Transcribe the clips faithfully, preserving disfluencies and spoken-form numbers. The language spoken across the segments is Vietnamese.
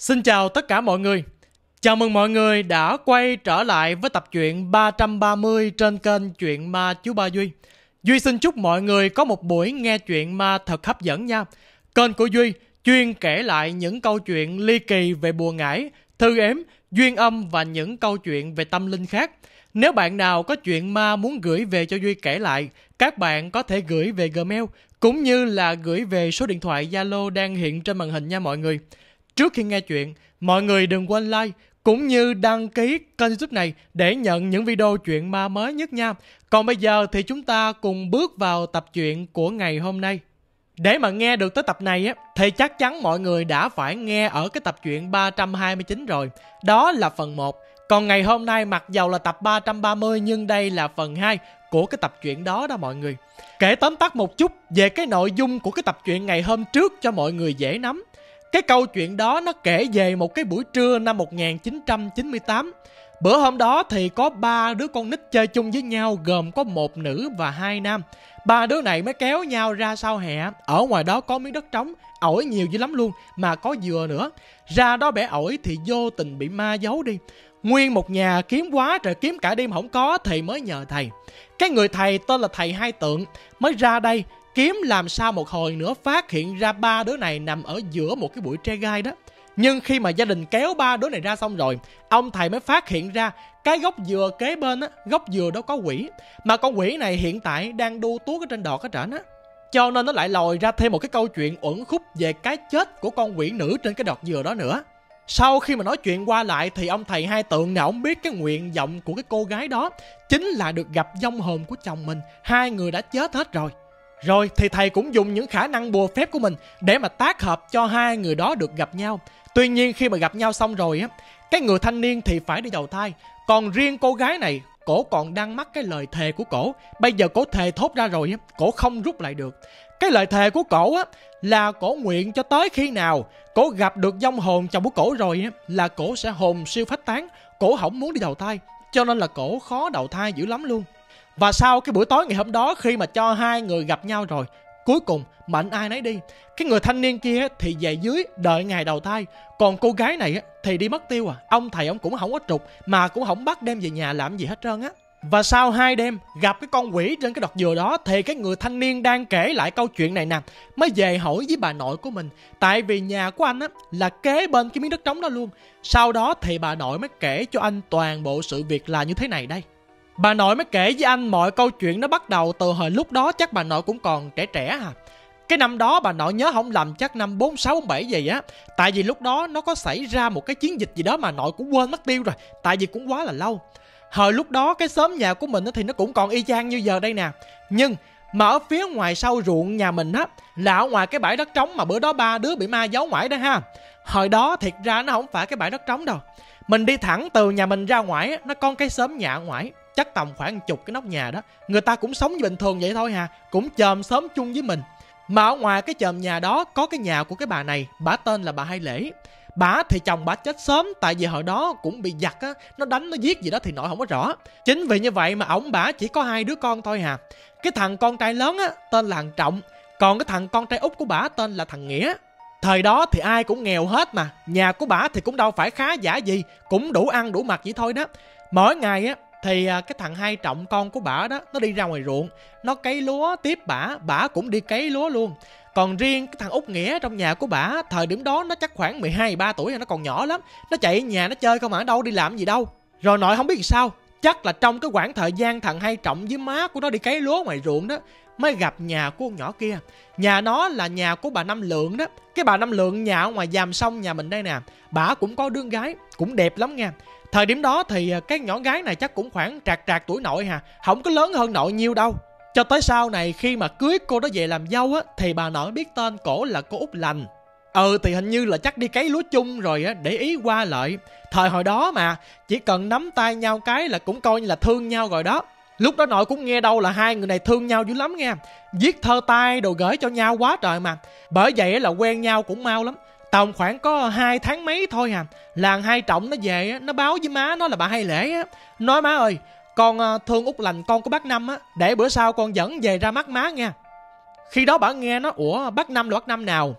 Xin chào tất cả mọi người. Chào mừng mọi người đã quay trở lại với tập truyện ba trăm ba mươi trên kênh Chuyện Ma Chú Ba Duy. Duy xin chúc mọi người có một buổi nghe chuyện ma thật hấp dẫn nha. Kênh của Duy chuyên kể lại những câu chuyện ly kỳ về bùa ngải, thư ếm, duyên âm và những câu chuyện về tâm linh khác. Nếu bạn nào có chuyện ma muốn gửi về cho Duy kể lại, các bạn có thể gửi về Gmail cũng như là gửi về số điện thoại Zalo đang hiện trên màn hình nha mọi người. Trước khi nghe chuyện, mọi người đừng quên like cũng như đăng ký kênh YouTube này để nhận những video chuyện ma mới nhất nha. Còn bây giờ thì chúng ta cùng bước vào tập truyện của ngày hôm nay. Để mà nghe được tới tập này á, thì chắc chắn mọi người đã phải nghe ở cái tập truyện ba trăm hai mươi chín rồi. Đó là phần một. Còn ngày hôm nay mặc dầu là tập ba trăm ba mươi nhưng đây là phần hai của cái tập truyện đó đó mọi người. Kể tóm tắt một chút về cái nội dung của cái tập truyện ngày hôm trước cho mọi người dễ nắm. Cái câu chuyện đó nó kể về một cái buổi trưa năm một nghìn chín trăm chín mươi tám. Bữa hôm đó thì có ba đứa con nít chơi chung với nhau, gồm có một nữ và hai nam. Ba đứa này mới kéo nhau ra sau hè. Ở ngoài đó có miếng đất trống, ổi nhiều dữ lắm luôn, mà có dừa nữa. Ra đó bẻ ổi thì vô tình bị ma giấu đi. Nguyên một nhà kiếm quá trời, kiếm cả đêm không có thì mới nhờ thầy. Cái người thầy tên là thầy Hai Tượng mới ra đây kiếm, làm sao một hồi nữa phát hiện ra ba đứa này nằm ở giữa một cái bụi tre gai đó. Nhưng khi mà gia đình kéo ba đứa này ra xong rồi, ông thầy mới phát hiện ra cái gốc dừa kế bên á, gốc dừa đó có quỷ. Mà con quỷ này hiện tại đang đu tuốt ở trên đọt ở trển á. Cho nên nó lại lòi ra thêm một cái câu chuyện uẩn khúc về cái chết của con quỷ nữ trên cái đọt dừa đó nữa. Sau khi mà nói chuyện qua lại thì ông thầy Hai Tượng nào ông biết cái nguyện vọng của cái cô gái đó chính là được gặp vong hồn của chồng mình. Hai người đã chết hết rồi. Rồi thì thầy cũng dùng những khả năng bùa phép của mình để mà tác hợp cho hai người đó được gặp nhau. Tuy nhiên khi mà gặp nhau xong rồi á, cái người thanh niên thì phải đi đầu thai. Còn riêng cô gái này, cổ còn đang mắc cái lời thề của cổ. Bây giờ cổ thề thốt ra rồi á, cổ không rút lại được. Cái lời thề của cổ á là cổ nguyện cho tới khi nào cổ gặp được vong hồn chồng của cổ rồi á, là cổ sẽ hồn siêu phách tán. Cổ không muốn đi đầu thai, cho nên là cổ khó đầu thai dữ lắm luôn. Và sau cái buổi tối ngày hôm đó, khi mà cho hai người gặp nhau rồi, cuối cùng mệnh ai nấy đi. Cái người thanh niên kia thì về dưới đợi ngày đầu thai, còn cô gái này thì đi mất tiêu à. Ông thầy ông cũng không có trục, mà cũng không bắt đem về nhà làm gì hết trơn á. Và sau hai đêm gặp cái con quỷ trên cái đọt dừa đó, thì cái người thanh niên đang kể lại câu chuyện này nè mới về hỏi với bà nội của mình. Tại vì nhà của anh á là kế bên cái miếng đất trống đó luôn. Sau đó thì bà nội mới kể cho anh toàn bộ sự việc là như thế này đây. Bà nội mới kể với anh mọi câu chuyện nó bắt đầu từ hồi lúc đó, chắc bà nội cũng còn trẻ trẻ à. Cái năm đó bà nội nhớ không lầm chắc năm bốn sáu bốn bảy gì á. Tại vì lúc đó nó có xảy ra một cái chiến dịch gì đó mà nội cũng quên mất tiêu rồi. Tại vì cũng quá là lâu. Hồi lúc đó cái xóm nhà của mình thì nó cũng còn y chang như giờ đây nè. Nhưng mà ở phía ngoài sau ruộng nhà mình á, là ở ngoài cái bãi đất trống mà bữa đó ba đứa bị ma giấu ngoài đó ha. Hồi đó thiệt ra nó không phải cái bãi đất trống đâu. Mình đi thẳng từ nhà mình ra ngoài á, nó có cái xóm nhà ở ngoài, chắc tầm khoảng chục cái nóc nhà đó. Người ta cũng sống như bình thường vậy thôi hà, cũng chòm xóm chung với mình. Mà ở ngoài cái chòm nhà đó có cái nhà của cái bà này, bà tên là bà Hai Lễ. Bà thì chồng bà chết sớm, tại vì hồi đó cũng bị giặc á, nó đánh nó giết gì đó thì nội không có rõ. Chính vì như vậy mà ổng bà chỉ có hai đứa con thôi hà. Cái thằng con trai lớn á tên là thằng Trọng, còn cái thằng con trai út của bà tên là thằng Nghĩa. Thời đó thì ai cũng nghèo hết mà, nhà của bà thì cũng đâu phải khá giả gì, cũng đủ ăn đủ mặc vậy thôi đó. Mỗi ngày á thì cái thằng Hai Trọng con của bả đó, nó đi ra ngoài ruộng, nó cấy lúa tiếp bả, bả cũng đi cấy lúa luôn. Còn riêng cái thằng Út Nghĩa trong nhà của bả, thời điểm đó nó chắc khoảng mười hai mười ba tuổi, nó còn nhỏ lắm. Nó chạy ở nhà nó chơi không mà, đâu đi làm gì đâu. Rồi nội không biết gì sao, chắc là trong cái khoảng thời gian thằng Hai Trọng với má của nó đi cấy lúa ngoài ruộng đó, mới gặp nhà của con nhỏ kia. Nhà nó là nhà của bà Năm Lượng đó. Cái bà Năm Lượng nhà ở ngoài Giàm Sông nhà mình đây nè, bả cũng có đứa gái, cũng đẹp lắm nha. Thời điểm đó thì cái nhỏ gái này chắc cũng khoảng trạc trạc tuổi nội hà, không có lớn hơn nội nhiêu đâu. Cho tới sau này khi mà cưới cô đó về làm dâu á, thì bà nội biết tên cổ là cô Út Lành. Ừ thì hình như là chắc đi cấy lúa chung rồi á, để ý qua lại. Thời hồi đó mà, chỉ cần nắm tay nhau cái là cũng coi như là thương nhau rồi đó. Lúc đó nội cũng nghe đâu là hai người này thương nhau dữ lắm nha. Viết thơ tay đồ gửi cho nhau quá trời mà. Bởi vậy là quen nhau cũng mau lắm. Tầm khoảng có hai tháng mấy thôi à, là Hai Trọng nó về, nó báo với má nó là bà Hai Lễ á. Nói má ơi, con thương Út Lành con của bác Năm á, để bữa sau con dẫn về ra mắt má nha. Khi đó bà nghe nó, ủa bác Năm là bác Năm nào?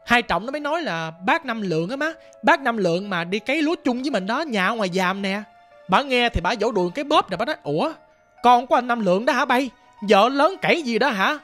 Hai Trọng nó mới nói là bác Năm Lượng á má, bác Năm Lượng mà đi cấy lúa chung với mình đó, nhà ở ngoài Giàm nè. Bà nghe thì bà vỗ đùi cái bóp nè, bà nói ủa con của anh Năm Lượng đó hả bay, vợ lớn cẩy gì đó hả?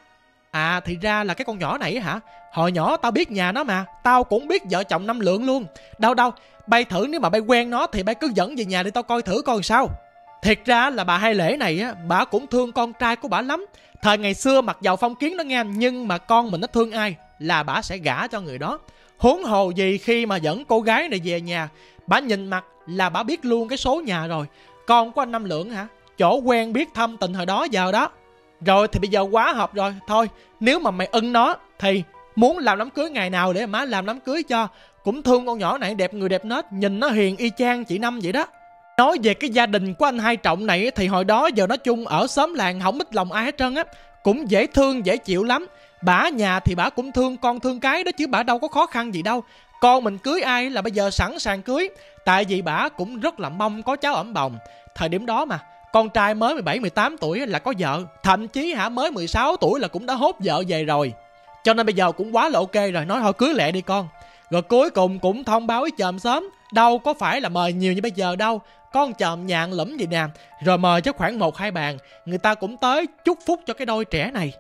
À thì ra là cái con nhỏ này hả? Hồi nhỏ tao biết nhà nó mà, tao cũng biết vợ chồng Năm Lượng luôn. Đâu đâu, bay thử nếu mà bay quen nó thì bay cứ dẫn về nhà để tao coi thử coi sao. Thiệt ra là bà Hai Lễ này á, bà cũng thương con trai của bà lắm. Thời ngày xưa mặc dầu phong kiến đó nghe, nhưng mà con mình nó thương ai là bà sẽ gả cho người đó. Huống hồ gì khi mà dẫn cô gái này về nhà, bà nhìn mặt là bà biết luôn cái số nhà rồi. Con của anh Năm Lượng hả? Chỗ quen biết thăm tình hồi đó giờ đó. Rồi thì bây giờ quá hợp rồi. Thôi nếu mà mày ưng nó thì muốn làm đám cưới ngày nào để má làm đám cưới cho. Cũng thương con nhỏ này, đẹp người đẹp nết, nhìn nó hiền y chang chị Năm vậy đó. Nói về cái gia đình của anh Hai Trọng này thì hồi đó giờ nói chung ở xóm làng không ít lòng ai hết trơn á. Cũng dễ thương dễ chịu lắm. Bả nhà thì bả cũng thương con thương cái đó chứ bả đâu có khó khăn gì đâu. Con mình cưới ai là bây giờ sẵn sàng cưới. Tại vì bả cũng rất là mong có cháu ẵm bồng. Thời điểm đó mà con trai mới mười bảy mười tám tuổi là có vợ. Thậm chí hả mới mười sáu tuổi là cũng đã hốt vợ về rồi. Cho nên bây giờ cũng quá là ok rồi. Nói thôi cưới lẹ đi con. Rồi cuối cùng cũng thông báo với chòm xóm. Đâu có phải là mời nhiều như bây giờ đâu. Con chòm nhạn lẫm gì nè. Rồi mời cho khoảng một hai bàn. Người ta cũng tới chúc phúc cho cái đôi trẻ này.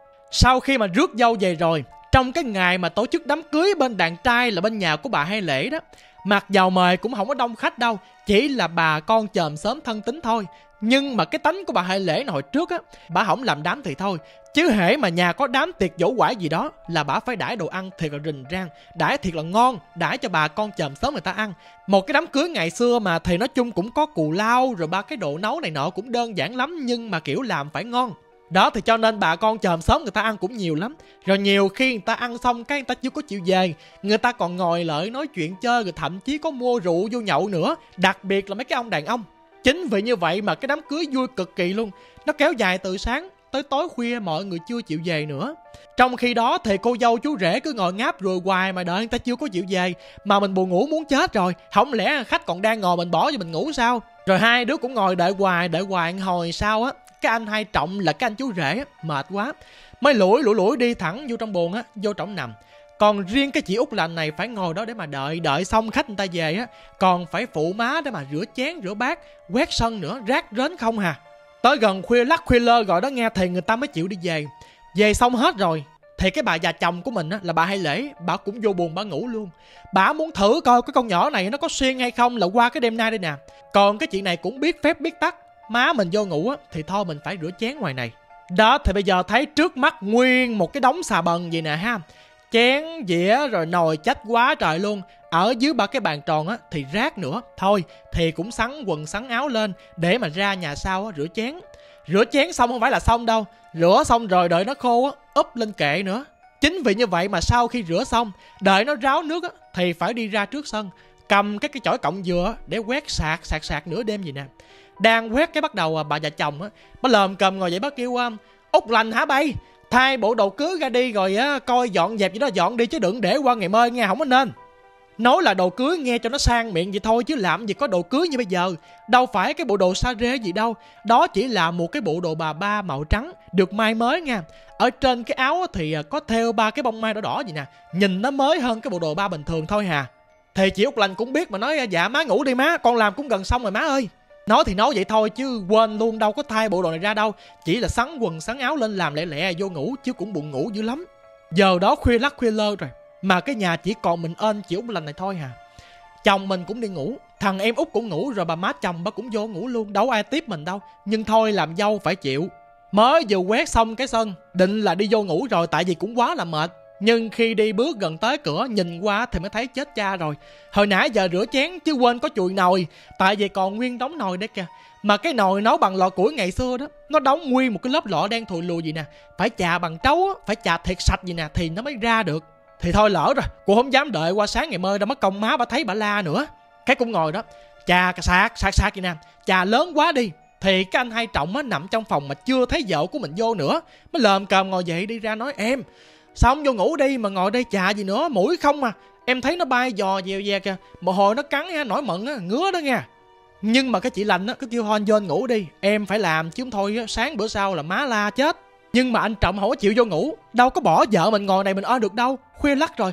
Sau khi mà rước dâu về rồi, trong cái ngày mà tổ chức đám cưới bên đàn trai là bên nhà của bà Hai Lễ đó, mặc dầu mời cũng không có đông khách đâu, chỉ là bà con chòm xóm thân tín thôi. Nhưng mà cái tánh của bà Hai Lễ hồi trước á, bà không làm đám thì thôi, chứ hễ mà nhà có đám tiệc dỗ quải gì đó là bà phải đãi đồ ăn thiệt là rình rang, đãi thiệt là ngon, đãi cho bà con chòm xóm người ta ăn. Một cái đám cưới ngày xưa mà thì nói chung cũng có cù lao, rồi ba cái đồ nấu này nọ cũng đơn giản lắm, nhưng mà kiểu làm phải ngon. Đó thì cho nên bà con chòm xóm người ta ăn cũng nhiều lắm. Rồi nhiều khi người ta ăn xong cái người ta chưa có chịu về, người ta còn ngồi lại nói chuyện chơi, rồi thậm chí có mua rượu vô nhậu nữa. Đặc biệt là mấy cái ông đàn ông. Chính vì như vậy mà cái đám cưới vui cực kỳ luôn. Nó kéo dài từ sáng tới tối khuya, mọi người chưa chịu về nữa. Trong khi đó thì cô dâu chú rể cứ ngồi ngáp rồi hoài mà đợi người ta chưa có chịu về. Mà mình buồn ngủ muốn chết rồi. Không lẽ khách còn đang ngồi mình bỏ cho mình ngủ sao? Rồi hai đứa cũng ngồi đợi hoài, đợi hoài hồi sau á, cái anh Hai Trọng là cái anh chú rể á, mệt quá mới lủi lủi lủi đi thẳng vô trong buồng á, vô trong nằm. Còn riêng cái chị Út Lành này phải ngồi đó để mà đợi, đợi xong khách người ta về á, còn phải phụ má để mà rửa chén rửa bát, quét sân nữa, rác rến không hà. Tới gần khuya lắc khuya lơ gọi đó nghe thì người ta mới chịu đi về. Về xong hết rồi thì cái bà già chồng của mình á, là bà Hai Lễ, bà cũng vô buồn bà ngủ luôn. Bà muốn thử coi cái con nhỏ này nó có xuyên hay không là qua cái đêm nay đây nè. Còn cái chị này cũng biết phép biết tắc, má mình vô ngủ á thì thôi mình phải rửa chén ngoài này. Đó thì bây giờ thấy trước mắt nguyên một cái đống xà bần gì nè ha. Chén, dĩa rồi nồi chách quá trời luôn. Ở dưới ba cái bàn tròn á thì rác nữa. Thôi thì cũng sắn quần sắn áo lên để mà ra nhà sau á rửa chén. Rửa chén xong không phải là xong đâu. Rửa xong rồi đợi nó khô á, úp lên kệ nữa. Chính vì như vậy mà sau khi rửa xong, đợi nó ráo nước á thì phải đi ra trước sân, cầm cái cái chổi cọng dừa để quét sạc sạc sạc nửa đêm gì nè. Đang quét cái bắt đầu bà già chồng á, bà lờm cầm ngồi vậy bác kêu um, Út Lành hả bay, thay bộ đồ cưới ra đi rồi á, coi dọn dẹp gì đó dọn đi chứ đừng để qua ngày mai nghe không có nên. Nói là đồ cưới nghe cho nó sang miệng vậy thôi chứ làm gì có đồ cưới như bây giờ. Đâu phải cái bộ đồ sa rê gì đâu. Đó chỉ là một cái bộ đồ bà ba màu trắng được may mới nha. Ở trên cái áo thì có thêu ba cái bông mai đỏ đỏ gì nè, nhìn nó mới hơn cái bộ đồ ba bình thường thôi hà. Thì chị Út Lành cũng biết mà nói dạ má ngủ đi má, con làm cũng gần xong rồi má ơi. Nói thì nói vậy thôi chứ quên luôn đâu có thay bộ đồ này ra đâu. Chỉ là sắn quần sắn áo lên làm lẹ lẹ vô ngủ chứ cũng buồn ngủ dữ lắm. Giờ đó khuya lắc khuya lơ rồi mà cái nhà chỉ còn mình ên chị Út Lành này thôi hà. Chồng mình cũng đi ngủ, thằng em Út cũng ngủ rồi, bà má chồng bà cũng vô ngủ luôn, đâu ai tiếp mình đâu. Nhưng thôi làm dâu phải chịu. Mới vừa quét xong cái sân, định là đi vô ngủ rồi tại vì cũng quá là mệt. Nhưng khi đi bước gần tới cửa nhìn qua thì mới thấy chết cha rồi. Hồi nãy giờ rửa chén chứ quên có chùi nồi, tại vì còn nguyên đống nồi đấy kìa. Mà cái nồi nấu bằng lò củi ngày xưa đó, nó đóng nguyên một cái lớp lọ đen thùi lùi gì nè. Phải chà bằng trấu, phải chà thiệt sạch gì nè thì nó mới ra được. Thì thôi lỡ rồi, cô không dám đợi qua sáng ngày mới đâu mất công má bà thấy bà la nữa. Cái cũng ngồi đó, chà sạc sạc sạc gì nè, chà lớn quá đi. Thì cái anh Hai Trọng á nằm trong phòng mà chưa thấy vợ của mình vô nữa, mới lờm cờm ngồi dậy đi ra nói em sao không vô ngủ đi mà ngồi đây chà gì nữa, mũi không mà em thấy nó bay dò dèo dè kìa, một hồi nó cắn ha, nổi mận á, ngứa đó nha. Nhưng mà cái chị Lành á cứ kêu thôi anh vô anh ngủ đi, em phải làm chứ không thôi á, sáng bữa sau là má la chết. Nhưng mà anh Trọng không có chịu vô ngủ, đâu có bỏ vợ mình ngồi này mình ơ được đâu, khuya lắc rồi.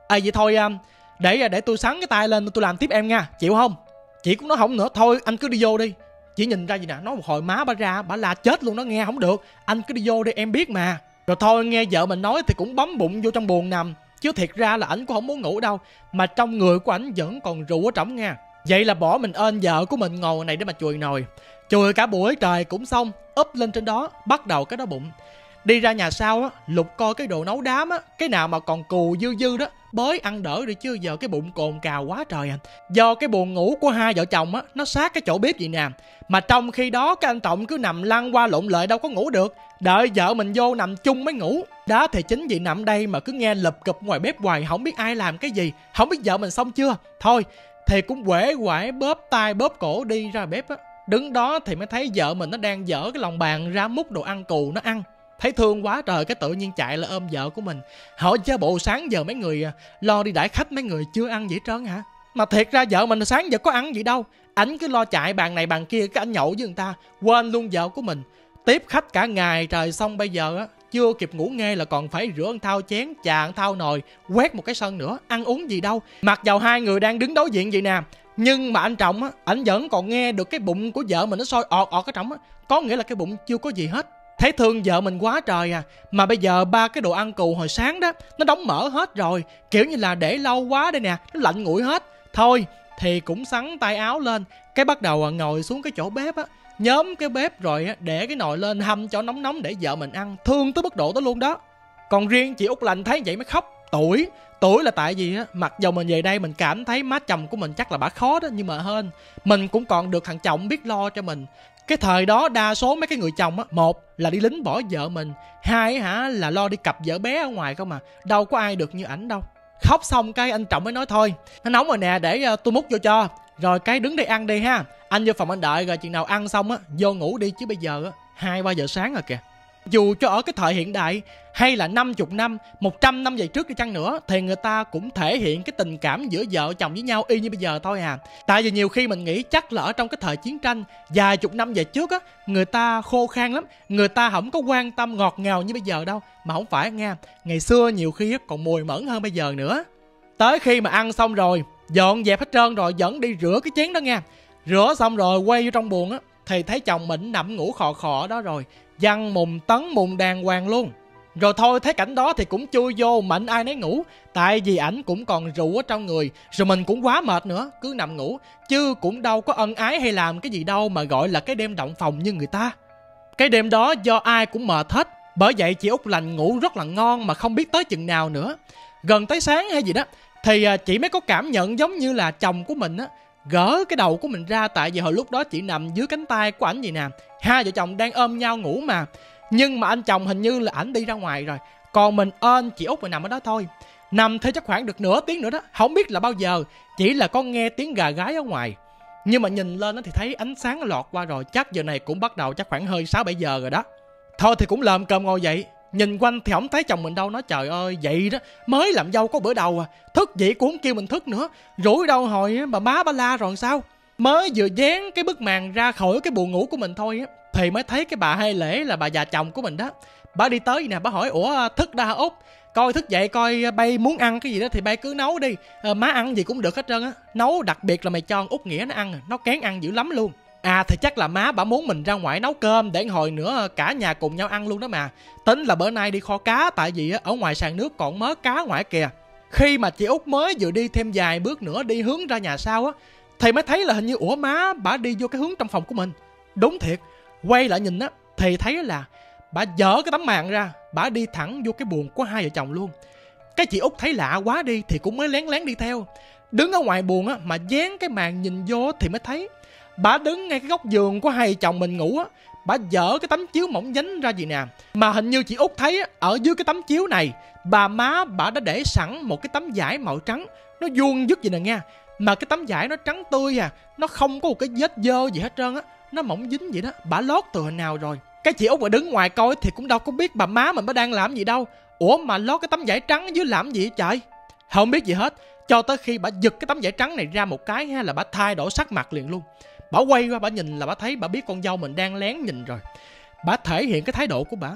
À vậy thôi à, để để tôi sắn cái tay lên tôi làm tiếp em nha, chịu không? Chị cũng nói không nữa, thôi anh cứ đi vô đi. Chị nhìn ra gì nè, nói một hồi má bà ra, bà la chết luôn, nó nghe không được. Anh cứ đi vô đi, em biết mà. Rồi thôi nghe vợ mình nói thì cũng bấm bụng vô trong buồng nằm. Chứ thiệt ra là ảnh cũng không muốn ngủ đâu, mà trong người của ảnh vẫn còn rượu ở trỏng nha. Vậy là bỏ mình ên vợ của mình ngồi này để mà chùi nồi. Chùi cả buổi trời cũng xong, úp lên trên đó, bắt đầu cái đó bụng. Đi ra nhà sau á, lục coi cái đồ nấu đám á, cái nào mà còn cù dư dư đó, bới ăn đỡ đi chứ giờ cái bụng cồn cào quá trời à. Do cái buồng ngủ của hai vợ chồng á, nó sát cái chỗ bếp vậy nè. Mà trong khi đó cái anh Trọng cứ nằm lăn qua lộn lại đâu có ngủ được, đợi vợ mình vô nằm chung mới ngủ. Đó thì chính vì nằm đây mà cứ nghe lụp cụp ngoài bếp hoài, không biết ai làm cái gì, không biết vợ mình xong chưa. Thôi thì cũng quể quải bóp tay bóp cổ đi ra bếp á. Đứng đó thì mới thấy vợ mình nó đang dở cái lòng bàn ra múc đồ ăn cù nó ăn. Thấy thương quá trời, cái tự nhiên chạy lại ôm vợ của mình, hỏi chứ bộ sáng giờ mấy người lo đi đãi khách, mấy người chưa ăn gì hết trơn hả? Mà thiệt ra vợ mình sáng giờ có ăn gì đâu, ảnh cứ lo chạy bàn này bàn kia, cái ảnh nhậu với người ta, quên luôn vợ của mình. Tiếp khách cả ngày trời, xong bây giờ á chưa kịp ngủ nghe là còn phải rửa ăn thau chén, chà ăn thau nồi, quét một cái sân nữa, ăn uống gì đâu. Mặc dầu hai người đang đứng đối diện vậy nè, nhưng mà anh Trọng á, ảnh vẫn còn nghe được cái bụng của vợ mình nó sôi ọt ọt cái trỏng á, có nghĩa là cái bụng chưa có gì hết. Thấy thương vợ mình quá trời à. Mà bây giờ ba cái đồ ăn cù hồi sáng đó nó đóng mỡ hết rồi, kiểu như là để lâu quá đây nè, nó lạnh nguội hết. Thôi thì cũng xắn tay áo lên, cái bắt đầu ngồi xuống cái chỗ bếp á, nhóm cái bếp rồi để cái nồi lên hâm cho nóng nóng để vợ mình ăn. Thương tới mức độ đó luôn đó. Còn riêng chị Út Lành thấy vậy mới khóc. Tuổi Tuổi là tại vì á, mặc dù mình về đây mình cảm thấy má chồng của mình chắc là bả khó đó, nhưng mà hên mình cũng còn được thằng chồng biết lo cho mình. Cái thời đó đa số mấy cái người chồng á, một là đi lính bỏ vợ mình, hai hả là lo đi cặp vợ bé ở ngoài không mà, đâu có ai được như ảnh đâu. Khóc xong cái anh Trọng mới nói thôi, nó nóng rồi nè, để uh, tôi múc vô cho, rồi cái đứng đây ăn đi ha, anh vô phòng anh đợi, rồi chừng nào ăn xong á vô ngủ đi, chứ bây giờ á hai ba giờ sáng rồi kìa. Dù cho ở cái thời hiện đại hay là năm mươi năm, một trăm năm về trước đi chăng nữa, thì người ta cũng thể hiện cái tình cảm giữa vợ chồng với nhau y như bây giờ thôi à. Tại vì nhiều khi mình nghĩ chắc là ở trong cái thời chiến tranh vài chục năm về trước á, người ta khô khan lắm, người ta không có quan tâm ngọt ngào như bây giờ đâu. Mà không phải nha, ngày xưa nhiều khi còn mùi mẫn hơn bây giờ nữa. Tới khi mà ăn xong rồi, dọn dẹp hết trơn rồi, vẫn đi rửa cái chén đó nha. Rửa xong rồi quay vô trong buồng á, thì thấy chồng mình nằm ngủ khò khò đó rồi, văng mùng tấn mùng đàng hoàng luôn. Rồi thôi thấy cảnh đó thì cũng chui vô mạnh ai nấy ngủ, tại vì ảnh cũng còn rượu ở trong người, rồi mình cũng quá mệt nữa, cứ nằm ngủ, chứ cũng đâu có ân ái hay làm cái gì đâu mà gọi là cái đêm động phòng như người ta. Cái đêm đó do ai cũng mệt hết, bởi vậy chị Út Lành ngủ rất là ngon mà không biết tới chừng nào nữa. Gần tới sáng hay gì đó thì chị mới có cảm nhận giống như là chồng của mình á gỡ cái đầu của mình ra, tại vì hồi lúc đó chị nằm dưới cánh tay của ảnh vậy nè, hai vợ chồng đang ôm nhau ngủ mà. Nhưng mà anh chồng hình như là ảnh đi ra ngoài rồi, còn mình ên chị Út rồi nằm ở đó thôi. Nằm thế chắc khoảng được nửa tiếng nữa đó, không biết là bao giờ, chỉ là có nghe tiếng gà gáy ở ngoài. Nhưng mà nhìn lên đó thì thấy ánh sáng lọt qua rồi, chắc giờ này cũng bắt đầu chắc khoảng hơi sáu bảy giờ rồi đó. Thôi thì cũng lờm cơm ngồi dậy, nhìn quanh thì không thấy chồng mình đâu. Nói trời ơi, vậy đó mới làm dâu có bữa đầu à, thức dậy cũng không kêu mình thức nữa, rủi đâu hồi bà má ba la rồi sao. Mới vừa dán cái bức màn ra khỏi cái buồng ngủ của mình thôi á, thì mới thấy cái bà Hai Lễ là bà già chồng của mình đó. Bà đi tới nè, bà hỏi ủa thức đã hả Út, coi thức dậy coi bay muốn ăn cái gì đó thì bay cứ nấu đi, à, má ăn gì cũng được hết trơn á, nấu đặc biệt là mày cho Út Nghĩa nó ăn, nó kén ăn dữ lắm luôn. À thì chắc là má bà muốn mình ra ngoài nấu cơm để hồi nữa cả nhà cùng nhau ăn luôn đó mà. Tính là bữa nay đi kho cá, tại vì ở ngoài sàn nước còn mớ cá ngoài kìa. Khi mà chị Út mới vừa đi thêm vài bước nữa đi hướng ra nhà sau á, thì mới thấy là hình như ủa má bà đi vô cái hướng trong phòng của mình. Đúng thiệt, quay lại nhìn á thì thấy là bà dỡ cái tấm màn ra, bà đi thẳng vô cái buồng của hai vợ chồng luôn. Cái chị Út thấy lạ quá đi thì cũng mới lén lén đi theo. Đứng ở ngoài buồng á mà dán cái màn nhìn vô thì mới thấy bà đứng ngay cái góc giường của hai vợ chồng mình ngủ á, bà dỡ cái tấm chiếu mỏng dính ra gì nè. Mà hình như chị Út thấy á, ở dưới cái tấm chiếu này bà má bà đã để sẵn một cái tấm vải màu trắng, nó vuông vức gì nè nha. Mà cái tấm vải nó trắng tươi à, nó không có một cái vết dơ gì hết trơn á, nó mỏng dính vậy đó. Bà lót từ hồi nào rồi. Cái chị Út mà đứng ngoài coi thì cũng đâu có biết bà má mình bà đang làm gì đâu. Ủa mà lót cái tấm vải trắng dưới làm gì vậy trời? Không biết gì hết, cho tới khi bà giật cái tấm vải trắng này ra một cái ha là bà thay đổi sắc mặt liền luôn. Bà quay qua bà nhìn là bà thấy bà biết con dâu mình đang lén nhìn rồi. Bà thể hiện cái thái độ của bà,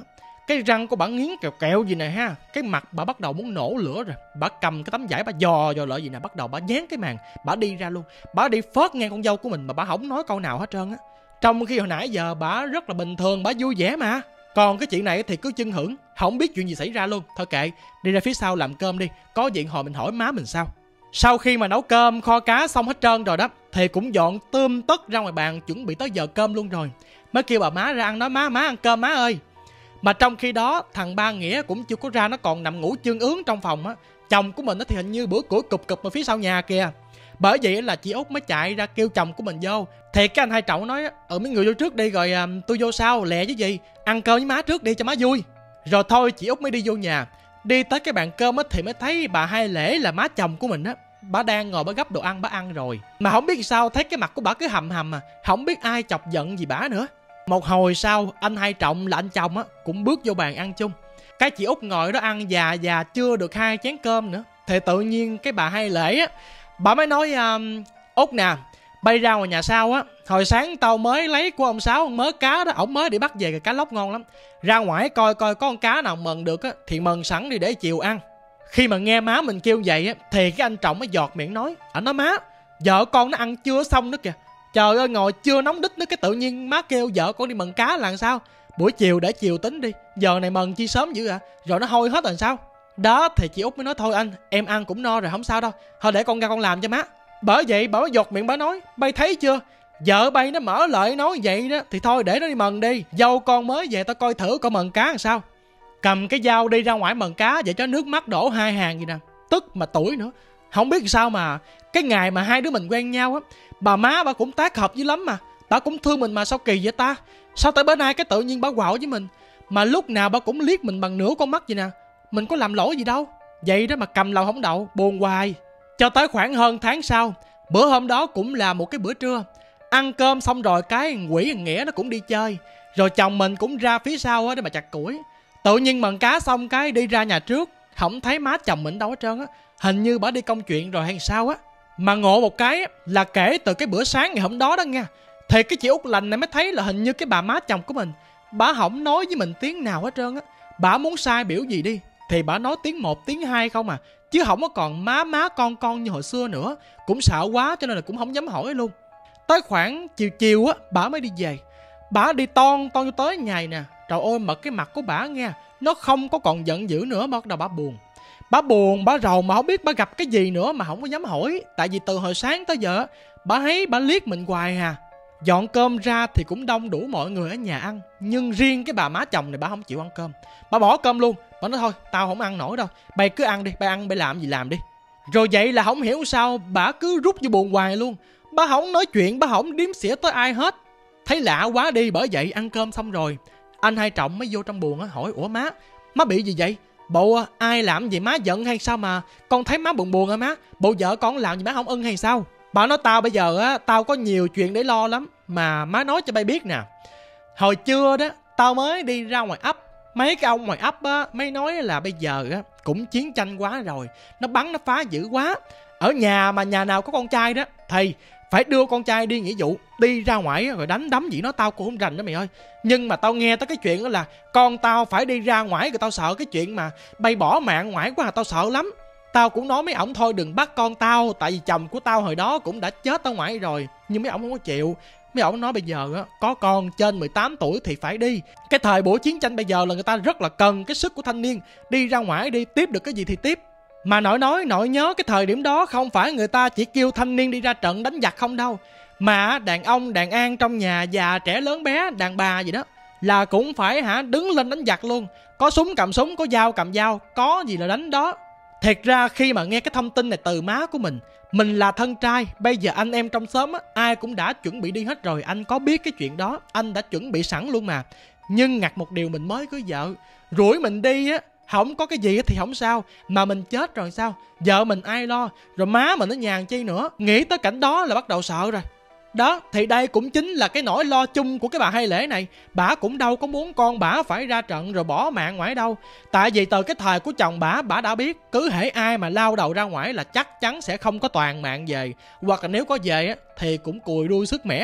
Cái răng của bà nghiến kẹo kẹo gì nè ha. Cái mặt bà bắt đầu muốn nổ lửa rồi. Bà cầm cái tấm vải bà dò dò lợi gì nè. Bắt đầu bà dán cái màn. Bà đi ra luôn. Bà đi phớt ngang con dâu của mình mà bà không nói câu nào hết trơn á. Trong khi hồi nãy giờ bà rất là bình thường, bà vui vẻ mà. Còn cái chuyện này thì cứ chưng hửng, không biết chuyện gì xảy ra luôn. Thôi kệ, đi ra phía sau làm cơm đi. Có chuyện hồi mình hỏi má mình sau. Sau khi mà nấu cơm, kho cá xong hết trơn rồi đó, thì cũng dọn tươm tất ra ngoài bàn, chuẩn bị tới giờ cơm luôn rồi. Mới kêu bà má ra ăn, nói má, má ăn cơm má ơi. Mà trong khi đó, thằng ba Nghĩa cũng chưa có ra, nó còn nằm ngủ chương ướng trong phòng á. Chồng của mình thì hình như bữa củi cụp cụp ở phía sau nhà kìa. Bởi vậy là chị Út mới chạy ra kêu chồng của mình vô. Thì cái anh Hai Trọng nói, ở mấy người vô trước đi rồi à, tôi vô sau, lẹ chứ gì. Ăn cơm với má trước đi cho má vui. Rồi thôi chị Út mới đi vô nhà. Đi tới cái bàn cơm á thì mới thấy bà Hai Lễ là má chồng của mình á. Bà đang ngồi bà gấp đồ ăn, bà ăn rồi. Mà không biết sao thấy cái mặt của bà cứ hầm hầm à. Không biết ai chọc giận gì bà nữa. Một hồi sau, anh Hai Trọng là anh chồng á cũng bước vô bàn ăn chung. Cái chị Út ngồi đó ăn già già chưa được hai chén cơm nữa. Thì tự nhiên cái bà Hai Lễ á, bà mới nói um, Út nè, bay ra ngoài nhà sau á, hồi sáng tao mới lấy của ông Sáu mớ cá đó, ổng mới đi bắt về, cá lóc ngon lắm. Ra ngoài coi coi có con cá nào mần được á thì mần sẵn đi để chiều ăn. Khi mà nghe má mình kêu vậy á thì cái anh Trọng mới giọt miệng nói, ảnh nói má, vợ con nó ăn chưa xong nữa kìa. Trời ơi, ngồi chưa nóng đít nữa, cái tự nhiên má kêu vợ con đi mần cá là sao? Buổi chiều để chiều tính đi, giờ này mần chi sớm dữ à, rồi nó hôi hết rồi sao? Đó thì chị Út mới nói thôi anh, em ăn cũng no rồi không sao đâu, thôi để con ra con làm cho má. Bởi vậy bà mới giọt miệng bà nói, bay thấy chưa, vợ bay nó mở lời nói vậy đó thì thôi để nó đi mần đi, dâu con mới về tao coi thử coi mần cá làm sao. Cầm cái dao đi ra ngoài mần cá vậy cho nước mắt đổ hai hàng gì nè, tức mà tuổi nữa. Không biết sao mà cái ngày mà hai đứa mình quen nhau á, bà má bà cũng tác hợp dữ lắm mà, bà cũng thương mình mà sao kỳ vậy ta? Sao tới bữa nay cái tự nhiên bà quạo với mình, mà lúc nào bà cũng liếc mình bằng nửa con mắt vậy nè. Mình có làm lỗi gì đâu, vậy đó mà cầm lòng không đậu, buồn hoài. Cho tới khoảng hơn tháng sau, bữa hôm đó cũng là một cái bữa trưa, ăn cơm xong rồi cái Quỷ thằng Nghĩa nó cũng đi chơi, rồi chồng mình cũng ra phía sau để mà chặt củi. Tự nhiên mần cá xong cái đi ra nhà trước, không thấy má chồng mình đâu hết trơn á, hình như bà đi công chuyện rồi hay sao á. Mà ngộ một cái là kể từ cái bữa sáng ngày hôm đó đó nha, thì cái chị Út Lành này mới thấy là hình như cái bà má chồng của mình, bà không nói với mình tiếng nào hết trơn á. Bà muốn sai biểu gì đi thì bà nói tiếng một tiếng hai không à, chứ không có còn má má con con như hồi xưa nữa. Cũng sợ quá cho nên là cũng không dám hỏi luôn. Tới khoảng chiều chiều á bà mới đi về. Bà đi ton ton tới ngày nè, trời ơi mà cái mặt của bà nghe, nó không có còn giận dữ nữa, bắt đầu bà buồn. Bà buồn, bà rầu mà không biết bà gặp cái gì nữa mà không có dám hỏi. Tại vì từ hồi sáng tới giờ bà thấy bà liếc mình hoài à. Dọn cơm ra thì cũng đông đủ mọi người ở nhà ăn, nhưng riêng cái bà má chồng này bà không chịu ăn cơm. Bà bỏ cơm luôn, bà nói thôi tao không ăn nổi đâu, bay cứ ăn đi, bay ăn bay làm gì làm đi. Rồi vậy là không hiểu sao bà cứ rút vô buồn hoài luôn. Bà không nói chuyện, bà không điếm xỉa tới ai hết. Thấy lạ quá đi, bởi vậy ăn cơm xong rồi anh Hai Trọng mới vô trong buồn á, hỏi ủa má, má bị gì vậy? Bộ ai làm gì má giận hay sao mà con thấy má buồn buồn hả má? Bộ vợ con làm gì má không ưng hay sao? Bà nói tao bây giờ á, tao có nhiều chuyện để lo lắm, mà má nói cho bay biết nè. Hồi trưa đó tao mới đi ra ngoài ấp, mấy cái ông ngoài ấp á mới nói là bây giờ á cũng chiến tranh quá rồi, nó bắn nó phá dữ quá. Ở nhà mà nhà nào có con trai đó thì phải đưa con trai đi nghĩa vụ, đi ra ngoài rồi đánh đấm gì nó tao cũng không rành đó mày ơi. Nhưng mà tao nghe tới cái chuyện đó là con tao phải đi ra ngoài, rồi tao sợ cái chuyện mà bay bỏ mạng ngoài quá, tao sợ lắm. Tao cũng nói mấy ổng thôi đừng bắt con tao, tại vì chồng của tao hồi đó cũng đã chết ở ngoài rồi. Nhưng mấy ổng không có chịu. Mấy ổng nói bây giờ á, có con trên mười tám tuổi thì phải đi. Cái thời buổi chiến tranh bây giờ là người ta rất là cần cái sức của thanh niên, đi ra ngoài đi, tiếp được cái gì thì tiếp. Mà nội nói nội nhớ cái thời điểm đó không phải người ta chỉ kêu thanh niên đi ra trận đánh giặc không đâu, mà đàn ông đàn an trong nhà, già trẻ lớn bé, đàn bà gì đó là cũng phải hả đứng lên đánh giặc luôn. Có súng cầm súng, có dao cầm dao, có gì là đánh đó. Thiệt ra khi mà nghe cái thông tin này từ má của mình, mình là thân trai, bây giờ anh em trong xóm á, ai cũng đã chuẩn bị đi hết rồi. Anh có biết cái chuyện đó, anh đã chuẩn bị sẵn luôn mà. Nhưng ngặt một điều, mình mới cưới vợ, rủi mình đi á, không có cái gì thì không sao, mà mình chết rồi sao? Vợ mình ai lo? Rồi má mình nó nhàn chi nữa? Nghĩ tới cảnh đó là bắt đầu sợ rồi. Đó, thì đây cũng chính là cái nỗi lo chung của cái bà Hai Lễ này. Bả cũng đâu có muốn con bả phải ra trận rồi bỏ mạng ngoài đâu. Tại vì từ cái thời của chồng bả, bả đã biết cứ hễ ai mà lao đầu ra ngoài là chắc chắn sẽ không có toàn mạng về. Hoặc là nếu có về á, thì cũng cùi đuôi sức mẻ à.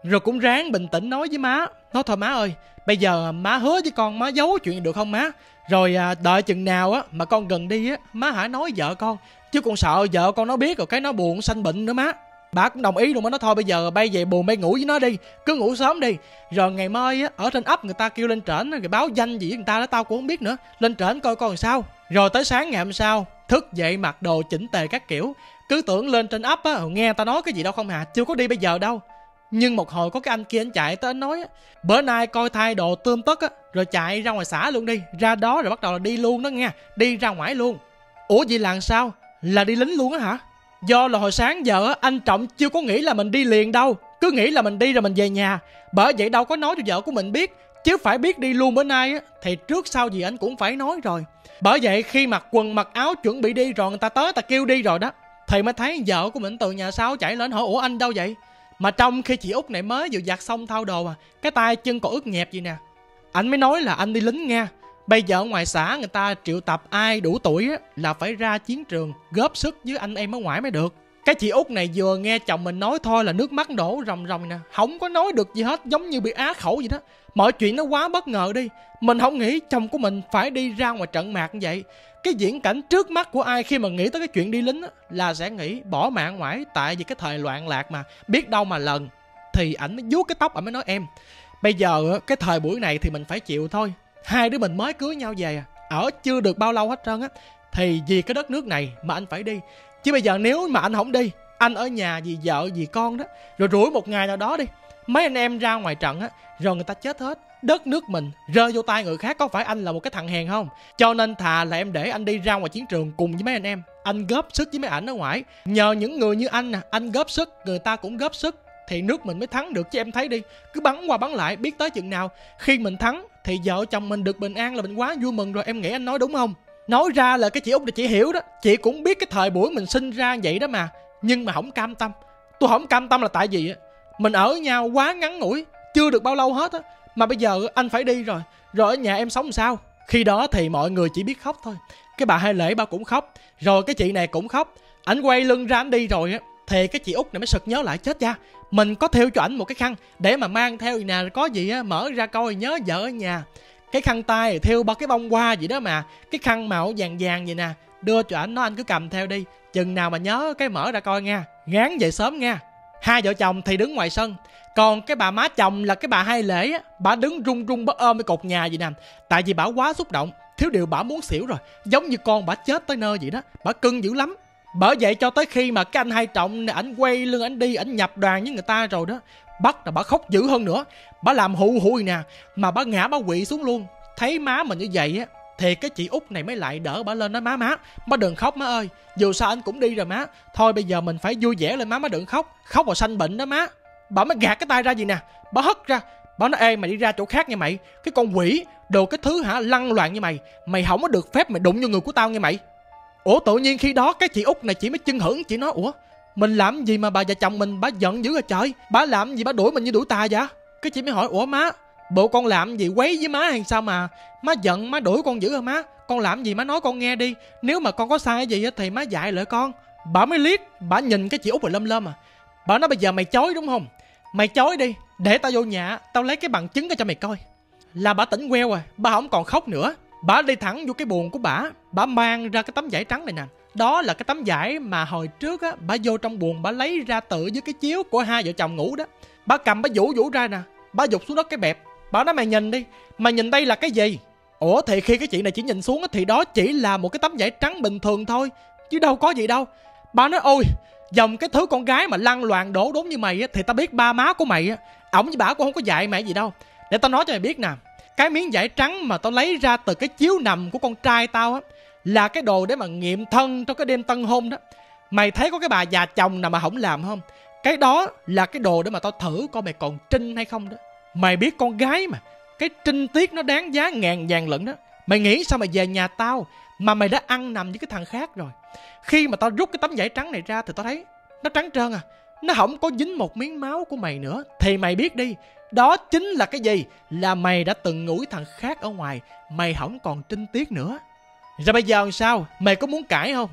Rồi cũng ráng bình tĩnh nói với má. Nói thôi má ơi, bây giờ má hứa với con má giấu chuyện được không má? Rồi à, đợi chừng nào á mà con gần đi á, má hãy nói vợ con. Chứ con sợ vợ con nó biết rồi cái nó buồn sanh bệnh nữa má. Bà cũng đồng ý luôn á. Nó thôi bây giờ bay về buồn bay ngủ với nó đi, cứ ngủ sớm đi. Rồi ngày mai á, ở trên ấp người ta kêu lên trển rồi báo danh gì với người ta đó tao cũng không biết nữa. Lên trển coi coi làm sao. Rồi tới sáng ngày hôm sau, thức dậy mặc đồ chỉnh tề các kiểu. Cứ tưởng lên trên ấp á, nghe ta nói cái gì đâu không hà, chưa có đi bây giờ đâu. Nhưng một hồi có cái anh kia anh chạy tới anh nói á, bữa nay coi thay đồ tươm tất á, rồi chạy ra ngoài xã luôn đi. Ra đó rồi bắt đầu là đi luôn đó nha, đi ra ngoài luôn. Ủa vậy là sao? Là đi lính luôn á hả? Do là hồi sáng giờ á, anh Trọng chưa có nghĩ là mình đi liền đâu, cứ nghĩ là mình đi rồi mình về nhà. Bởi vậy đâu có nói cho vợ của mình biết. Chứ phải biết đi luôn bữa nay á, thì trước sau gì anh cũng phải nói rồi. Bởi vậy khi mặc quần mặc áo chuẩn bị đi rồi, người ta tới ta kêu đi rồi đó, thì mới thấy vợ của mình từ nhà sau chạy lên hỏi ủa anh đâu vậy? Mà trong khi chị Út này mới vừa giặt xong thao đồ à, cái tay chân còn ướt nhẹp gì nè. Anh mới nói là anh đi lính nha. Bây giờ ở ngoài xã người ta triệu tập ai đủ tuổi á, là phải ra chiến trường góp sức với anh em ở ngoài mới được. Cái chị Út này vừa nghe chồng mình nói thôi là nước mắt đổ ròng ròng nè. Không có nói được gì hết, giống như bị á khẩu vậy đó. Mọi chuyện nó quá bất ngờ đi. Mình không nghĩ chồng của mình phải đi ra ngoài trận mạc như vậy. Cái diễn cảnh trước mắt của ai khi mà nghĩ tới cái chuyện đi lính á, là sẽ nghĩ bỏ mạng ngoài. Tại vì cái thời loạn lạc mà, biết đâu mà lần. Thì ảnh mới vuốt cái tóc, ảnh mới nói em, bây giờ cái thời buổi này thì mình phải chịu thôi. Hai đứa mình mới cưới nhau về à, ở chưa được bao lâu hết trơn á. Thì vì cái đất nước này mà anh phải đi. Chứ bây giờ nếu mà anh không đi, anh ở nhà vì vợ vì con đó, rồi rủi một ngày nào đó đi, mấy anh em ra ngoài trận á, rồi người ta chết hết, đất nước mình rơi vô tay người khác, có phải anh là một cái thằng hèn không? Cho nên thà là em để anh đi ra ngoài chiến trường cùng với mấy anh em, anh góp sức với mấy ảnh ở ngoài. Nhờ những người như anh nè, anh góp sức, người ta cũng góp sức, thì nước mình mới thắng được. Chứ em thấy đi, cứ bắn qua bắn lại biết tới chừng nào. Khi mình thắng thì vợ chồng mình được bình an là mình quá vui mừng rồi. Em nghĩ anh nói đúng không? Nói ra là cái chị Út này chị hiểu đó. Chị cũng biết cái thời buổi mình sinh ra vậy đó mà. Nhưng mà không cam tâm. Tôi không cam tâm là tại vì á, mình ở nhau quá ngắn ngủi, chưa được bao lâu hết á, mà bây giờ anh phải đi rồi. Rồi ở nhà em sống làm sao? Khi đó thì mọi người chỉ biết khóc thôi. Cái bà Hai Lễ bà cũng khóc, rồi cái chị này cũng khóc. Ảnh quay lưng ra ảnh đi rồi á, thì cái chị Út này mới sực nhớ lại, chết cha, mình có theo cho ảnh một cái khăn để mà mang theo gì nè, có gì á mở ra coi nhớ vợ ở nhà. Cái khăn tay theo ba cái bông hoa gì đó mà, cái khăn màu vàng vàng vậy nè, đưa cho ảnh, nó anh cứ cầm theo đi, chừng nào mà nhớ cái mở ra coi nha, gán về sớm nha. Hai vợ chồng thì đứng ngoài sân, còn cái bà má chồng là cái bà Hai Lễ á, bà đứng run run bà ôm cái cột nhà gì nè. Tại vì bà quá xúc động, thiếu điều bà muốn xỉu rồi, giống như con bà chết tới nơi vậy đó, bà cưng dữ lắm. Bởi vậy cho tới khi mà cái anh Hai Trọng này, ảnh quay lưng ảnh đi, ảnh nhập đoàn với người ta rồi đó, bắt là bà khóc dữ hơn nữa. Bà làm hụ hụi nè, mà bà ngã bà quỵ xuống luôn. Thấy má mình như vậy á, thì cái chị Út này mới lại đỡ bà lên, nói má má, má đừng khóc má ơi, dù sao anh cũng đi rồi má, thôi bây giờ mình phải vui vẻ lên má, má đừng khóc, khóc rồi sanh bệnh đó má. Bà mới gạt cái tay ra gì nè, bà hất ra, bà nói ê mày đi ra chỗ khác nha mày, cái con quỷ đồ cái thứ hả lăng loạn như mày, mày không có được phép mày đụng vô người của tao nha mày. Ủa tự nhiên khi đó cái chị Út này chỉ mới chưng hửng, chị nói ủa mình làm gì mà bà và chồng mình bà giận dữ rồi trời, bà làm gì bà đuổi mình như đuổi tà vậy? Cái chị mới hỏi ủa má, bộ con làm gì quấy với má hay sao mà má giận má đuổi con dữ hả má? Con làm gì má nói con nghe đi, nếu mà con có sai gì thì má dạy lại con. Bà mới liếc, bà nhìn cái chị Út rồi lâm lâm à. Bà nói bây giờ mày chối đúng không? Mày chối đi, để tao vô nhà, tao lấy cái bằng chứng ra cho mày coi. Là bà tỉnh queo rồi, bà không còn khóc nữa. Bà đi thẳng vô cái buồng của bà, bà mang ra cái tấm vải trắng này nè. Đó là cái tấm vải mà hồi trước á, bà vô trong buồng bà lấy ra tự với cái chiếu của hai vợ chồng ngủ đó. Bà cầm bà vũ vũ ra nè, bà dục xuống đất cái bẹp. Bà nói mày nhìn đi, mày nhìn đây là cái gì? Ủa thì khi cái chị này chỉ nhìn xuống á, thì đó chỉ là một cái tấm vải trắng bình thường thôi, chứ đâu có gì đâu. Bà nói ôi, dòng cái thứ con gái mà lăn loàn đổ đốn như mày á, thì tao biết ba má của mày á, ổng với bà cũng không có dạy mày gì đâu. Để tao nói cho mày biết nè, cái miếng vải trắng mà tao lấy ra từ cái chiếu nằm của con trai tao á, là cái đồ để mà nghiệm thân trong cái đêm tân hôn đó. Mày thấy có cái bà già chồng nào mà không làm không? Cái đó là cái đồ để mà tao thử coi mày còn trinh hay không đó. Mày biết con gái mà, cái trinh tiết nó đáng giá ngàn vàng lận đó. Mày nghĩ sao mày về nhà tao mà mày đã ăn nằm với cái thằng khác rồi? Khi mà tao rút cái tấm vải trắng này ra thì tao thấy nó trắng trơn à, nó không có dính một miếng máu của mày nữa. Thì mày biết đi, đó chính là cái gì? Là mày đã từng ngủ với thằng khác ở ngoài, mày không còn trinh tiết nữa. Rồi bây giờ làm sao? Mày có muốn cãi không?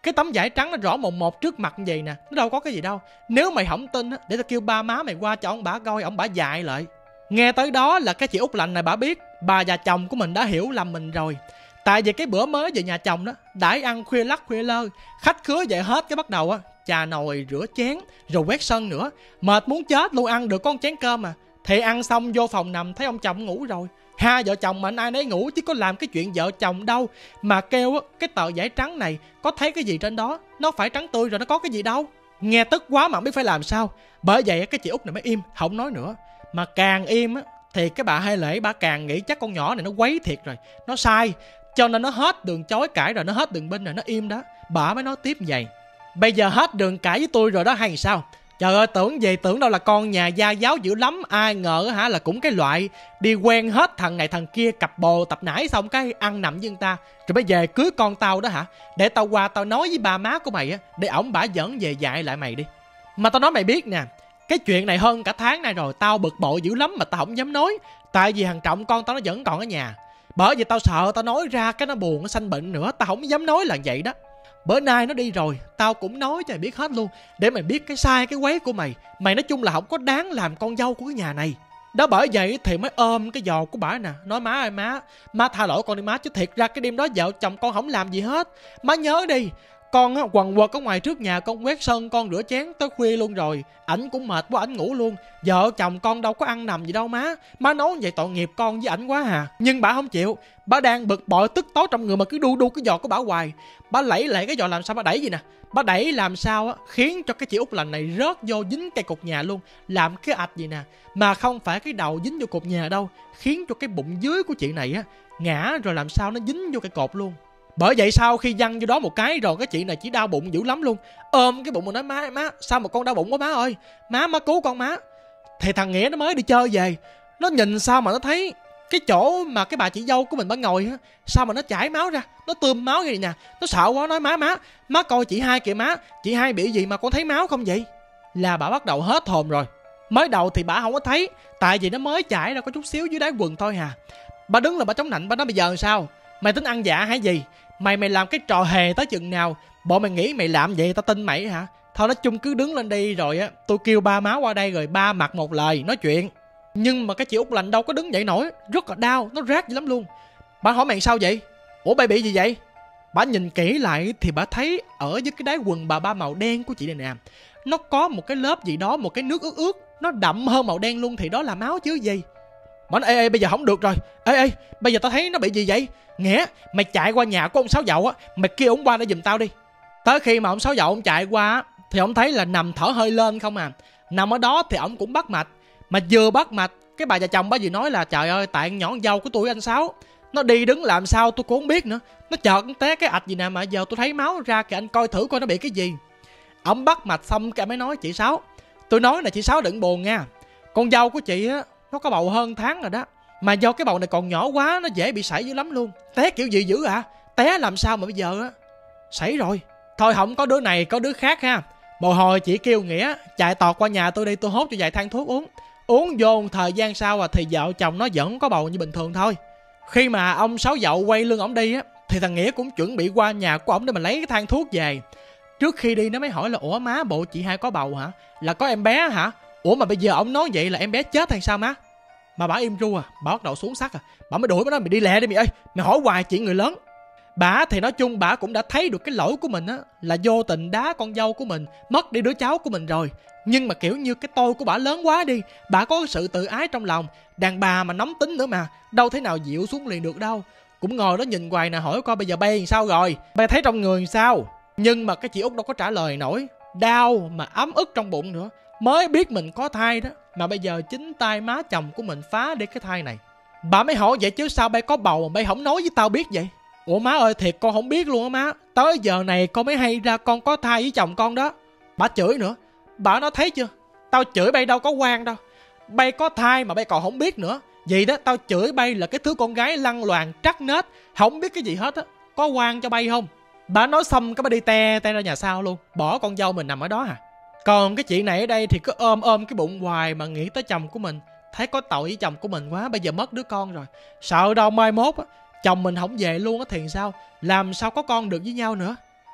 Cái tấm vải trắng nó rõ mồn một trước mặt như vậy nè, nó đâu có cái gì đâu. Nếu mày không tin á, để tao kêu ba má mày qua cho ông bả coi, ông bả dạy lại. Nghe tới đó là cái chị út lạnh này bả biết bà và chồng của mình đã hiểu lầm mình rồi. Tại vì cái bữa mới về nhà chồng đó, đãi ăn khuya lắc khuya lơ, khách khứa vậy hết cái bắt đầu á chà nồi rửa chén rồi quét sân nữa. Mệt muốn chết luôn, ăn được con chén cơm mà. Thì ăn xong vô phòng nằm thấy ông chồng ngủ rồi. Hai vợ chồng mà ai nấy ngủ chứ có làm cái chuyện vợ chồng đâu mà kêu á cái tờ giấy trắng này có thấy cái gì trên đó, nó phải trắng tươi rồi nó có cái gì đâu. Nghe tức quá mà không biết phải làm sao. Bởi vậy cái chị út này mới im không nói nữa. Mà càng im á thì cái bà Hai Lễ bà càng nghĩ chắc con nhỏ này nó quấy thiệt rồi, nó sai, cho nên nó hết đường chối cãi rồi, nó hết đường binh rồi, nó im đó. Bà mới nói tiếp vậy: bây giờ hết đường cãi với tôi rồi đó hay sao? Trời ơi, tưởng gì, tưởng đâu là con nhà gia giáo dữ lắm. Ai ngờ hả là cũng cái loại đi quen hết thằng này thằng kia, cặp bồ tập nải xong cái ăn nằm với người ta, rồi mới về cưới con tao đó hả? Để tao qua tao nói với ba má của mày á, để ổng bả dẫn về dạy lại mày đi. Mà tao nói mày biết nè, cái chuyện này hơn cả tháng nay rồi, tao bực bội dữ lắm mà tao không dám nói. Tại vì thằng Trọng con tao nó vẫn còn ở nhà. Bởi vì tao sợ tao nói ra cái nó buồn, nó sanh bệnh nữa, tao không dám nói là vậy đó. Bữa nay nó đi rồi, tao cũng nói cho mày biết hết luôn, để mày biết cái sai cái quấy của mày. Mày nói chung là không có đáng làm con dâu của cái nhà này. Đó, bởi vậy thì mới ôm cái giò của bả nè, nói má ơi má, má tha lỗi con đi má, chứ thiệt ra cái đêm đó vợ chồng con không làm gì hết. Má nhớ đi, con á quần quật ở ngoài trước nhà, con quét sân, con rửa chén tới khuya luôn rồi. Ảnh cũng mệt quá, ảnh ngủ luôn. Vợ chồng con đâu có ăn nằm gì đâu má. Má nói vậy tội nghiệp con với ảnh quá à. Nhưng bà không chịu. Bà đang bực bội tức tối trong người mà cứ đu đu cái giò của bà hoài. Bà lẫy lại cái giò làm sao bà đẩy gì nè. Bà đẩy làm sao á khiến cho cái chị út lành này rớt vô dính cây cột nhà luôn. Làm cái ạch gì nè, mà không phải cái đầu dính vô cột nhà đâu, khiến cho cái bụng dưới của chị này á ngã rồi làm sao nó dính vô cây cột luôn. Bởi vậy sau khi văng vô đó một cái rồi, cái chị này chỉ đau bụng dữ lắm luôn. Ôm cái bụng mà nói má má sao mà con đau bụng quá má ơi, má má cứu con má. Thì thằng Nghĩa nó mới đi chơi về, nó nhìn sao mà nó thấy cái chỗ mà cái bà chị dâu của mình bà ngồi á, sao mà nó chảy máu ra, nó tươm máu vậy nè. Nó sợ quá nói má má má coi chị Hai kìa má, chị Hai bị gì mà con thấy máu không vậy? Là bà bắt đầu hết hồn rồi. Mới đầu thì bà không có thấy, tại vì nó mới chảy ra có chút xíu dưới đáy quần thôi hà. Bà đứng là bà chống nạnh, bà nói bây giờ sao? Mày tính ăn dạ hay gì? Mày mày làm cái trò hề tới chừng nào? Bộ mày nghĩ mày làm vậy tao tin mày hả? Thôi nói chung cứ đứng lên đi rồi á, tôi kêu ba má qua đây rồi ba mặt một lời nói chuyện. Nhưng mà cái chị út lành đâu có đứng dậy nổi, rất là đau, nó rát dữ lắm luôn. Bà hỏi mày sao vậy? Ủa bà bị gì vậy? Bà nhìn kỹ lại thì bà thấy ở dưới cái đáy quần bà ba màu đen của chị này nè, nó có một cái lớp gì đó, một cái nước ướt ướt, nó đậm hơn màu đen luôn, thì đó là máu chứ gì. Bà nói ê ê bây giờ không được rồi. Ê ê bây giờ tao thấy nó bị gì vậy? Nghĩa mày chạy qua nhà của ông Sáu Dậu á, mày kêu ông qua để giùm tao đi. Tới khi mà ông Sáu Dậu ông chạy qua thì ông thấy là nằm thở hơi lên không à. Nằm ở đó thì ông cũng bắt mạch. Mà vừa bắt mạch, cái bà già chồng bà vừa nói là trời ơi tại nhỏ con dâu của tôi anh Sáu, nó đi đứng làm sao tôi cũng không biết nữa, nó chợt té cái ạch gì nè mà giờ tôi thấy máu ra kìa, anh coi thử coi nó bị cái gì. Ông bắt mạch xong cái mới nói chị Sáu, tôi nói là chị Sáu đừng buồn nha, con dâu của chị á nó có bầu hơn tháng rồi đó, mà do cái bầu này còn nhỏ quá nó dễ bị sảy dữ lắm luôn. Té kiểu gì dữ à? Té làm sao mà bây giờ á sảy rồi. Thôi không có đứa này có đứa khác ha. Một hồi chị kêu Nghĩa chạy tọt qua nhà tôi đi, tôi hốt cho vài thang thuốc uống. Uống vô thời gian sau à thì vợ chồng nó vẫn có bầu như bình thường thôi. Khi mà ông Sáu Dậu quay lưng ổng đi á thì thằng Nghĩa cũng chuẩn bị qua nhà của ổng để mà lấy cái thang thuốc về. Trước khi đi nó mới hỏi là ủa má bộ chị Hai có bầu hả? Là có em bé hả? Ủa mà bây giờ ổng nói vậy là em bé chết hay sao má? Mà bà im ru à, bà bắt đầu xuống sắc à. Bà mới đuổi bà nói mày đi lẹ đi mày ơi, mày hỏi hoài chuyện người lớn. Bà thì nói chung bà cũng đã thấy được cái lỗi của mình á, là vô tình đá con dâu của mình, mất đi đứa cháu của mình rồi. Nhưng mà kiểu như cái tôi của bà lớn quá đi, bà có sự tự ái trong lòng. Đàn bà mà nóng tính nữa mà, đâu thể nào dịu xuống liền được đâu. Cũng ngồi đó nhìn hoài nè, hỏi coi bây giờ bay làm sao rồi, bay thấy trong người sao. Nhưng mà cái chị Út đâu có trả lời nổi, đau mà ấm ức trong bụng nữa. Mới biết mình có thai đó, mà bây giờ chính tay má chồng của mình phá đi cái thai này. Bà mới hỏi vậy chứ sao bay có bầu mà bay không nói với tao biết vậy? Ủa má ơi thiệt con không biết luôn á má, tới giờ này con mới hay ra con có thai với chồng con đó. Bà chửi nữa. Bà nói thấy chưa, tao chửi bay đâu có quan đâu, bay có thai mà bay còn không biết nữa. Vậy đó tao chửi bay là cái thứ con gái lăng loàn trắc nết, không biết cái gì hết á, có quan cho bay không? Bà nói xong cái bà đi te te ra nhà sau luôn, bỏ con dâu mình nằm ở đó à. Còn cái chị này ở đây thì cứ ôm ôm cái bụng hoài mà nghĩ tới chồng của mình, thấy có tội với chồng của mình quá, bây giờ mất đứa con rồi, sợ đâu mai mốt á chồng mình không về luôn á thì sao, làm sao có con được với nhau nữa.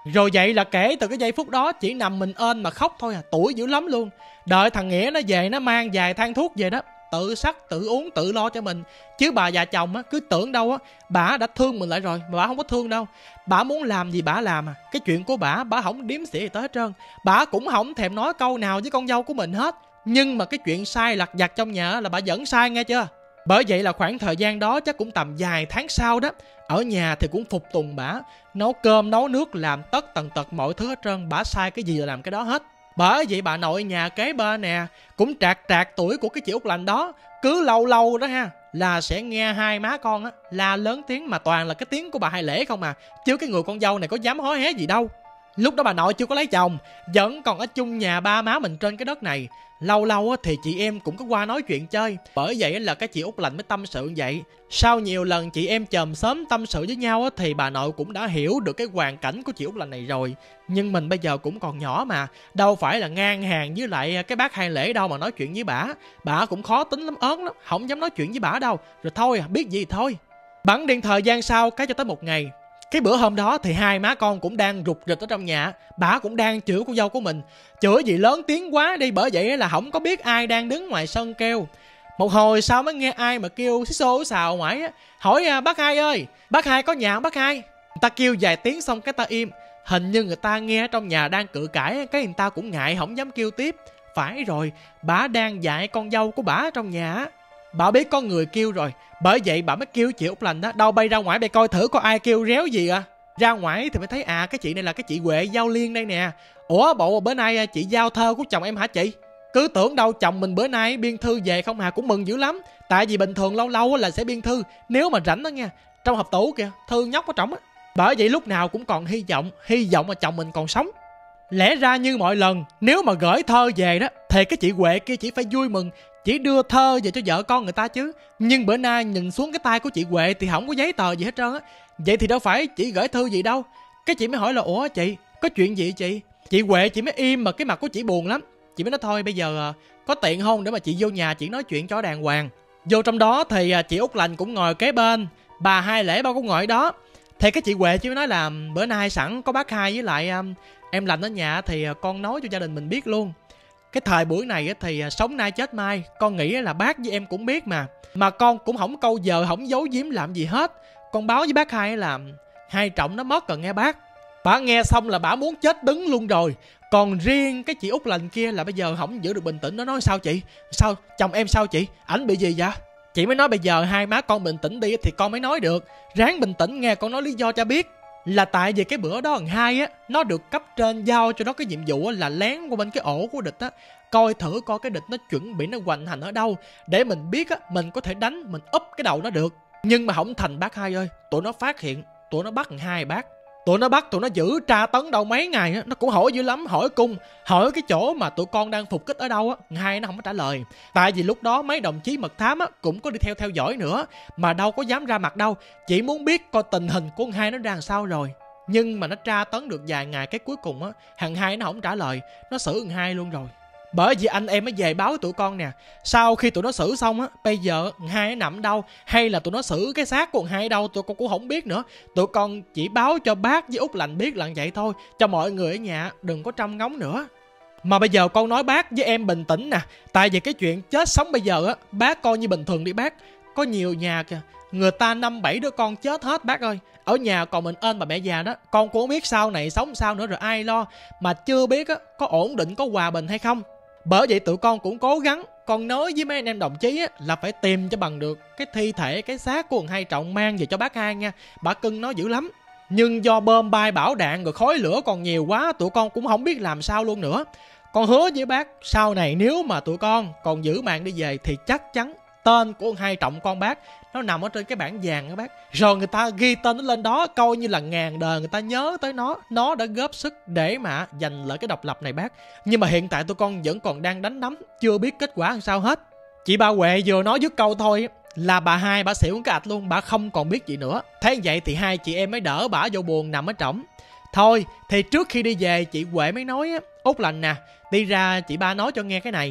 Rồi vậy là kể từ cái giây phút đó chỉ nằm mình ên mà khóc thôi à, tuổi dữ lắm luôn. Đợi thằng Nghĩa nó về nó mang vài thang thuốc về đó, tự sắc tự uống tự lo cho mình. Chứ bà già chồng á cứ tưởng đâu á bà đã thương mình lại rồi, mà bà không có thương đâu. Bà muốn làm gì bà làm à, cái chuyện của bà bà không điếm xỉa gì tới hết trơn. Bà cũng không thèm nói câu nào với con dâu của mình hết. Nhưng mà cái chuyện sai lặt vặt trong nhà là bà vẫn sai, nghe chưa? Bởi vậy là khoảng thời gian đó chắc cũng tầm vài tháng sau đó, ở nhà thì cũng phục tùng bả, nấu cơm nấu nước làm tất tần tật mọi thứ hết trơn. Bả sai cái gì là làm cái đó hết. Bởi vậy bà nội nhà kế bên nè cũng trạc trạc tuổi của cái chị Út Lành đó, cứ lâu lâu đó ha là sẽ nghe hai má con á la lớn tiếng, mà toàn là cái tiếng của bà Hai Lễ không à, chứ cái người con dâu này có dám hó hé gì đâu. Lúc đó bà nội chưa có lấy chồng, vẫn còn ở chung nhà ba má mình trên cái đất này. Lâu lâu thì chị em cũng có qua nói chuyện chơi. Bởi vậy là cái chị Út Lành mới tâm sự vậy. Sau nhiều lần chị em chòm xóm tâm sự với nhau thì bà nội cũng đã hiểu được cái hoàn cảnh của chị Út Lành này rồi. Nhưng mình bây giờ cũng còn nhỏ mà, đâu phải là ngang hàng với lại cái bác Hai Lễ đâu mà nói chuyện với bả. Bả cũng khó tính lắm, ớn lắm, không dám nói chuyện với bả đâu. Rồi thôi à, biết gì thì thôi. Bẵng điện thời gian sau cái cho tới một ngày, cái bữa hôm đó thì hai má con cũng đang rục rịch ở trong nhà. Bà cũng đang chửi con dâu của mình, chửi gì lớn tiếng quá đi, bởi vậy là không có biết ai đang đứng ngoài sân kêu. Một hồi sau mới nghe ai mà kêu xí xô xào ngoài á, hỏi à, bác Hai ơi, bác Hai có nhà không bác Hai? Người ta kêu vài tiếng xong cái ta im. Hình như người ta nghe trong nhà đang cự cãi, cái người ta cũng ngại không dám kêu tiếp. Phải rồi, bà đang dạy con dâu của bà trong nhà á. Bà biết có người kêu rồi, bởi vậy bà mới kêu chị Út Lành đó, đâu bay ra ngoài bay coi thử có ai kêu réo gì à. Ra ngoài thì mới thấy à cái chị này là cái chị Huệ Giao Liên đây nè. Ủa bộ bữa nay chị giao thơ của chồng em hả chị? Cứ tưởng đâu chồng mình bữa nay biên thư về không hà, cũng mừng dữ lắm. Tại vì bình thường lâu lâu là sẽ biên thư, nếu mà rảnh đó nha, trong hộp tủ kìa, thư nhóc ở trỏng á. Bởi vậy lúc nào cũng còn hy vọng, hy vọng mà chồng mình còn sống. Lẽ ra như mọi lần, nếu mà gửi thơ về đó thì cái chị Huệ kia chỉ phải vui mừng, chỉ đưa thơ về cho vợ con người ta chứ. Nhưng bữa nay nhìn xuống cái tay của chị Huệ thì không có giấy tờ gì hết trơn á. Vậy thì đâu phải chị gửi thư gì đâu. Cái chị mới hỏi là ủa chị, có chuyện gì chị? Chị Huệ chị mới im mà cái mặt của chị buồn lắm. Chị mới nói thôi bây giờ có tiện không để mà chị vô nhà chị nói chuyện cho đàng hoàng. Vô trong đó thì chị Út Lành cũng ngồi kế bên, bà Hai Lễ bao cũng ngồi đó. Thì cái chị Huệ chị mới nói là bữa nay sẵn có bác Hai với lại um, em Lành ở nhà thì con nói cho gia đình mình biết luôn. Cái thời buổi này thì sống nay chết mai, con nghĩ là bác với em cũng biết mà. Mà con cũng không câu giờ, không giấu giếm làm gì hết. Con báo với bác Hai là Hai Trọng nó mất rồi nghe bác. Bà nghe xong là bà muốn chết đứng luôn rồi. Còn riêng cái chị Út Lành kia là bây giờ không giữ được bình tĩnh. Nó nói sao chị? Sao? Chồng em sao chị? Ảnh bị gì vậy? Chị mới nói bây giờ hai má con bình tĩnh đi thì con mới nói được. Ráng bình tĩnh nghe con nói lý do cho biết. Là tại vì cái bữa đó thằng Hai á, nó được cấp trên giao cho nó cái nhiệm vụ á, là lén qua bên cái ổ của địch á, coi thử coi cái địch nó chuẩn bị nó hoành hành ở đâu, để mình biết á, mình có thể đánh, mình úp cái đầu nó được. Nhưng mà không thành bác Hai ơi, tụi nó phát hiện, tụi nó bắt thằng Hai bác. Tụi nó bắt, tụi nó giữ tra tấn đâu mấy ngày á, nó cũng hỏi dữ lắm, hỏi cung, hỏi cái chỗ mà tụi con đang phục kích ở đâu á, thằng Hai nó không có trả lời. Tại vì lúc đó mấy đồng chí mật thám á cũng có đi theo theo dõi nữa, mà đâu có dám ra mặt đâu, chỉ muốn biết coi tình hình của thằng Hai nó ra làm sao rồi. Nhưng mà nó tra tấn được vài ngày cái cuối cùng á, thằng Hai nó không trả lời, nó xử thằng Hai luôn rồi. Bởi vì anh em mới về báo tụi con nè, sau khi tụi nó xử xong á, bây giờ thằng Hai nó nằm đâu, hay là tụi nó xử cái xác của thằng Hai đâu, tụi con cũng không biết nữa. Tụi con chỉ báo cho bác với Út Lành biết là vậy thôi, cho mọi người ở nhà đừng có trông ngóng nữa. Mà bây giờ con nói bác với em bình tĩnh nè, tại vì cái chuyện chết sống bây giờ á, bác coi như bình thường đi bác. Có nhiều nhà kìa, người ta năm bảy đứa con chết hết bác ơi. Ở nhà còn mình ên bà mẹ già đó, con cũng không biết sau này sống sao nữa, rồi ai lo. Mà chưa biết á, có ổn định, có hòa bình hay không. Bởi vậy tụi con cũng cố gắng, con nói với mấy anh em đồng chí á, là phải tìm cho bằng được cái thi thể, cái xác của thằng Hai Trọng mang về cho bác Hai nha. Bà cưng nó dữ lắm. Nhưng do bom bay bão đạn rồi khói lửa còn nhiều quá, tụi con cũng không biết làm sao luôn nữa. Con hứa với bác, sau này nếu mà tụi con còn giữ mạng đi về thì chắc chắn tên của Hai Trọng con bác nó nằm ở trên cái bảng vàng đó bác. Rồi người ta ghi tên nó lên đó, coi như là ngàn đời người ta nhớ tới nó. Nó đã góp sức để mà giành lại cái độc lập này bác. Nhưng mà hiện tại tụi con vẫn còn đang đánh đấm, chưa biết kết quả làm sao hết. Chị ba Huệ vừa nói dứt câu thôi là bà Hai bà xỉu cái ạch luôn, bà không còn biết gì nữa. Thế vậy thì hai chị em mới đỡ bả vô buồn nằm ở trỏng. Thôi thì trước khi đi về, chị Huệ mới nói á, Út Lành nè, đi ra chị ba nói cho nghe cái này.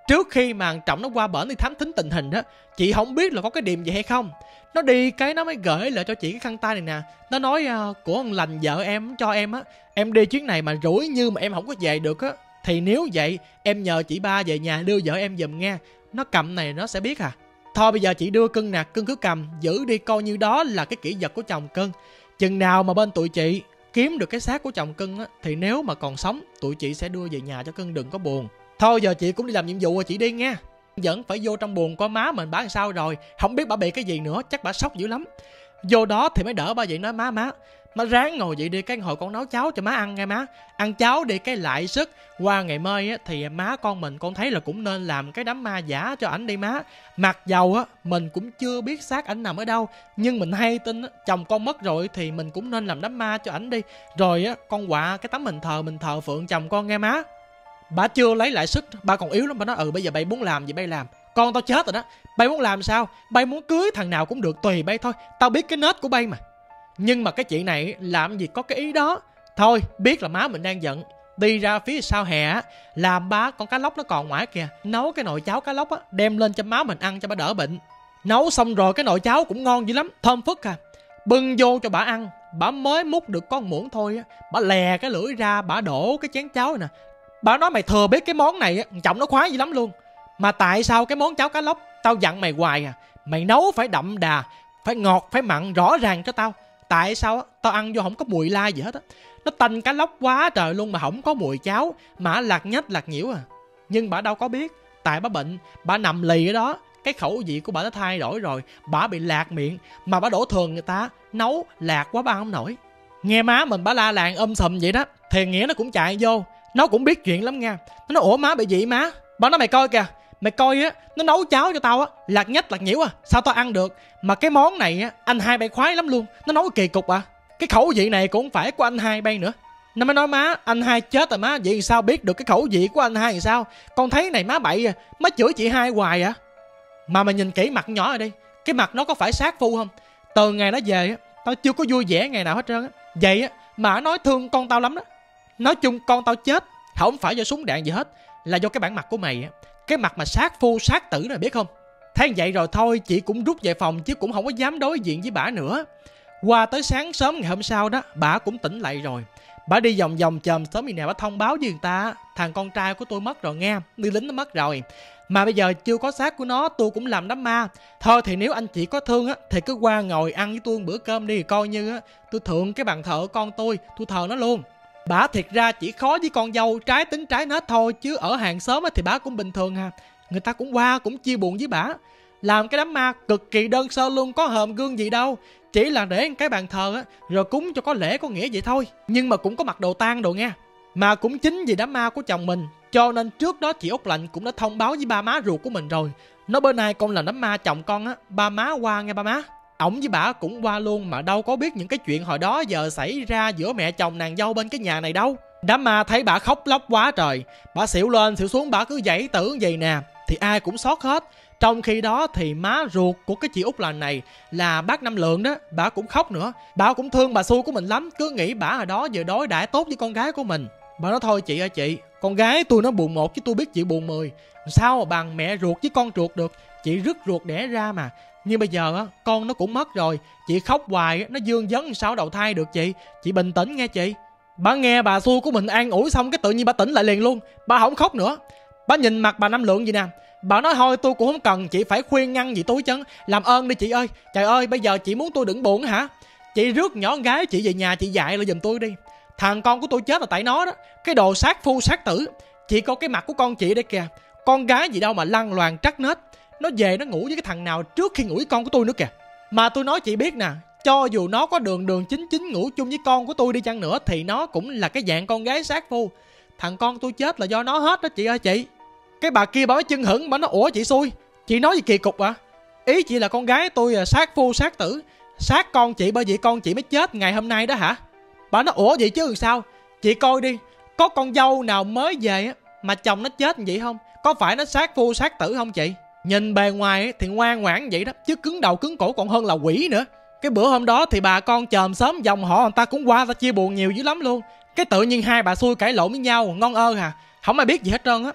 Trước khi mà thằng Trọng nó qua bển đi thám thính tình hình đó, chị không biết là có cái điểm gì hay không. Nó đi cái nó mới gửi lại cho chị cái khăn tay này nè. Nó nói uh, của thằng lành vợ em cho em á, em đi chuyến này mà rủi như mà em không có về được á, thì nếu vậy em nhờ chị ba về nhà đưa vợ em giùm nghe. Nó cầm này nó sẽ biết à. Thôi bây giờ chị đưa cưng nè, cưng cứ cầm giữ đi, coi như đó là cái kỷ vật của chồng cưng. Chừng nào mà bên tụi chị kiếm được cái xác của chồng cưng á, thì nếu mà còn sống tụi chị sẽ đưa về nhà cho cưng đừng có buồn. Thôi giờ chị cũng đi làm nhiệm vụ rồi, chị đi nghe. Vẫn phải vô trong buồn coi má mình bả làm sao rồi, không biết bả bị cái gì nữa, chắc bả sốc dữ lắm. Vô đó thì mới đỡ ba vậy nói má má má ráng ngồi vậy đi, cái hồi con nấu cháo cho má ăn nghe má. Ăn cháo đi cái lại sức. Qua ngày mai á thì má con mình con thấy là cũng nên làm cái đám ma giả cho ảnh đi má. Mặc dầu á mình cũng chưa biết xác ảnh nằm ở đâu, nhưng mình hay tin á, chồng con mất rồi thì mình cũng nên làm đám ma cho ảnh đi. Rồi á con quạ cái tấm mình thờ mình thờ phượng chồng con nghe má. Bà chưa lấy lại sức, bà còn yếu lắm. Bà nói ừ bây giờ bay muốn làm gì bay làm, con tao chết rồi đó, bay muốn làm sao, bay muốn cưới thằng nào cũng được tùy bay thôi, tao biết cái nết của bay mà. Nhưng mà cái chị này làm gì có cái ý đó. Thôi biết là má mình đang giận, đi ra phía sau hè á, làm ba con cá lóc nó còn ngoài kìa, nấu cái nồi cháo cá lóc á đem lên cho má mình ăn cho bà đỡ bệnh. Nấu xong rồi cái nồi cháo cũng ngon dữ lắm, thơm phức à. Bưng vô cho bà ăn, bà mới múc được con muỗng thôi á, bà lè cái lưỡi ra, bà đổ cái chén cháo này nè. Bà nói mày thừa biết cái món này á, chồng nó khoái dữ lắm luôn. Mà tại sao cái món cháo cá lóc tao dặn mày hoài à, mày nấu phải đậm đà, phải ngọt, phải mặn rõ ràng cho tao. Tại sao á, tao ăn vô không có mùi lai gì hết á. Nó tanh cá lóc quá trời luôn mà không có mùi cháo, mà lạc nhách lạc nhiễu à. Nhưng bà đâu có biết, tại bà bệnh, bà nằm lì ở đó, cái khẩu vị của bà nó thay đổi rồi, bà bị lạc miệng, mà bà đổ thường người ta, nấu lạc quá bà ăn không nổi. Nghe má mình bà la làng um sùm vậy đó, thì nghĩa nó cũng chạy vô, nó cũng biết chuyện lắm nha. Nó nói ủa má bị gì má? Bà nói mày coi kìa, mày coi á, nó nấu cháo cho tao á, lạc nhách lạc nhiễu à, sao tao ăn được? Mà cái món này á, anh hai bay khoái lắm luôn, nó nấu kỳ cục à. Cái khẩu vị này cũng phải của anh hai bay nữa. Nó mới nói má, anh hai chết rồi má, vậy sao biết được cái khẩu vị của anh hai thì sao? Con thấy này má bậy à, má chửi chị hai hoài à. Mà mày nhìn kỹ mặt nhỏ rồi đi, cái mặt nó có phải sát phu không? Từ ngày nó về á, tao chưa có vui vẻ ngày nào hết trơn á. Vậy á, mà nói thương con tao lắm đó. Nói chung con tao chết không phải do súng đạn gì hết, là do cái bản mặt của mày á. Cái mặt mà sát phu sát tử này biết không? Thấy vậy rồi thôi chị cũng rút về phòng chứ cũng không có dám đối diện với bả nữa. Qua tới sáng sớm ngày hôm sau đó, bả cũng tỉnh lại rồi. Bả đi vòng vòng chòm sớm gì nè, bả thông báo với người ta thằng con trai của tôi mất rồi nghe, đi lính nó mất rồi. Mà bây giờ chưa có xác của nó, tôi cũng làm đám ma. Thôi thì nếu anh chị có thương á, thì cứ qua ngồi ăn với tôi một bữa cơm đi, coi như á tôi thượng cái bàn thờ con tôi, tôi thờ nó luôn. Bả thiệt ra chỉ khó với con dâu trái tính trái nết thôi, chứ ở hàng xóm thì bả cũng bình thường ha. Người ta cũng qua cũng chia buồn với bả. Làm cái đám ma cực kỳ đơn sơ luôn, có hòm gương gì đâu, chỉ là để cái bàn thờ á, rồi cúng cho có lễ có nghĩa vậy thôi. Nhưng mà cũng có mặc đồ tang đồ nha. Mà cũng chính vì đám ma của chồng mình, cho nên trước đó chị Út Lạnh cũng đã thông báo với ba má ruột của mình rồi. Nói bữa nay con làm đám ma chồng con á, ba má qua nghe ba má. Ổng với bả cũng qua luôn, mà đâu có biết những cái chuyện hồi đó giờ xảy ra giữa mẹ chồng nàng dâu bên cái nhà này đâu. Đám ma thấy bả khóc lóc quá trời, bả xỉu lên xỉu xuống, bả cứ giãy tử vậy nè, thì ai cũng xót hết. Trong khi đó thì má ruột của cái chị Út Lạnh này là bác Năm Lượng đó, bả cũng khóc nữa. Bả cũng thương bà xui của mình lắm, cứ nghĩ bả hồi đó giờ đối đãi tốt với con gái của mình. Bà nói thôi chị ơi chị, con gái tôi nó buồn một chứ tôi biết chị buồn mười, sao mà bằng mẹ ruột với con ruột được. Chị rứt ruột đẻ ra mà. Nhưng bây giờ á, con nó cũng mất rồi, chị khóc hoài nó dương vấn sao đầu thai được chị. Chị bình tĩnh nghe chị. Bà nghe bà xui của mình an ủi xong cái tự nhiên bà tỉnh lại liền luôn, bà không khóc nữa. Bà nhìn mặt bà Năm Lượng gì nè, bà nói thôi tôi cũng không cần chị phải khuyên ngăn gì tôi chấn, làm ơn đi chị ơi. Trời ơi bây giờ chị muốn tôi đừng buồn hả? Chị rước nhỏ con gái chị về nhà chị dạy lại giùm tôi đi. Thằng con của tôi chết là tại nó đó, cái đồ sát phu sát tử. Chị có cái mặt của con chị đây kìa, con gái gì đâu mà lăng loàn trắc nết. Nó về nó ngủ với cái thằng nào trước khi ngủ với con của tôi nữa kìa. Mà tôi nói chị biết nè, cho dù nó có đường đường chính chính ngủ chung với con của tôi đi chăng nữa, thì nó cũng là cái dạng con gái sát phu. Thằng con tôi chết là do nó hết đó chị ơi chị. Cái bà kia bà mới chưng hửng, bà nói ủa chị xui, chị nói gì kỳ cục à? Ý chị là con gái tôi là sát phu sát tử, sát con chị bởi vì con chị mới chết ngày hôm nay đó hả? Bà nói ủa vậy chứ sao? Chị coi đi, có con dâu nào mới về á mà chồng nó chết vậy không? Có phải nó sát phu sát tử không chị? Nhìn bề ngoài thì ngoan ngoãn vậy đó, chứ cứng đầu cứng cổ còn hơn là quỷ nữa. Cái bữa hôm đó thì bà con chòm xóm dòng họ người ta cũng qua ta chia buồn nhiều dữ lắm luôn. Cái tự nhiên hai bà xui cãi lộn với nhau ngon ơ hà, không ai biết gì hết trơn á.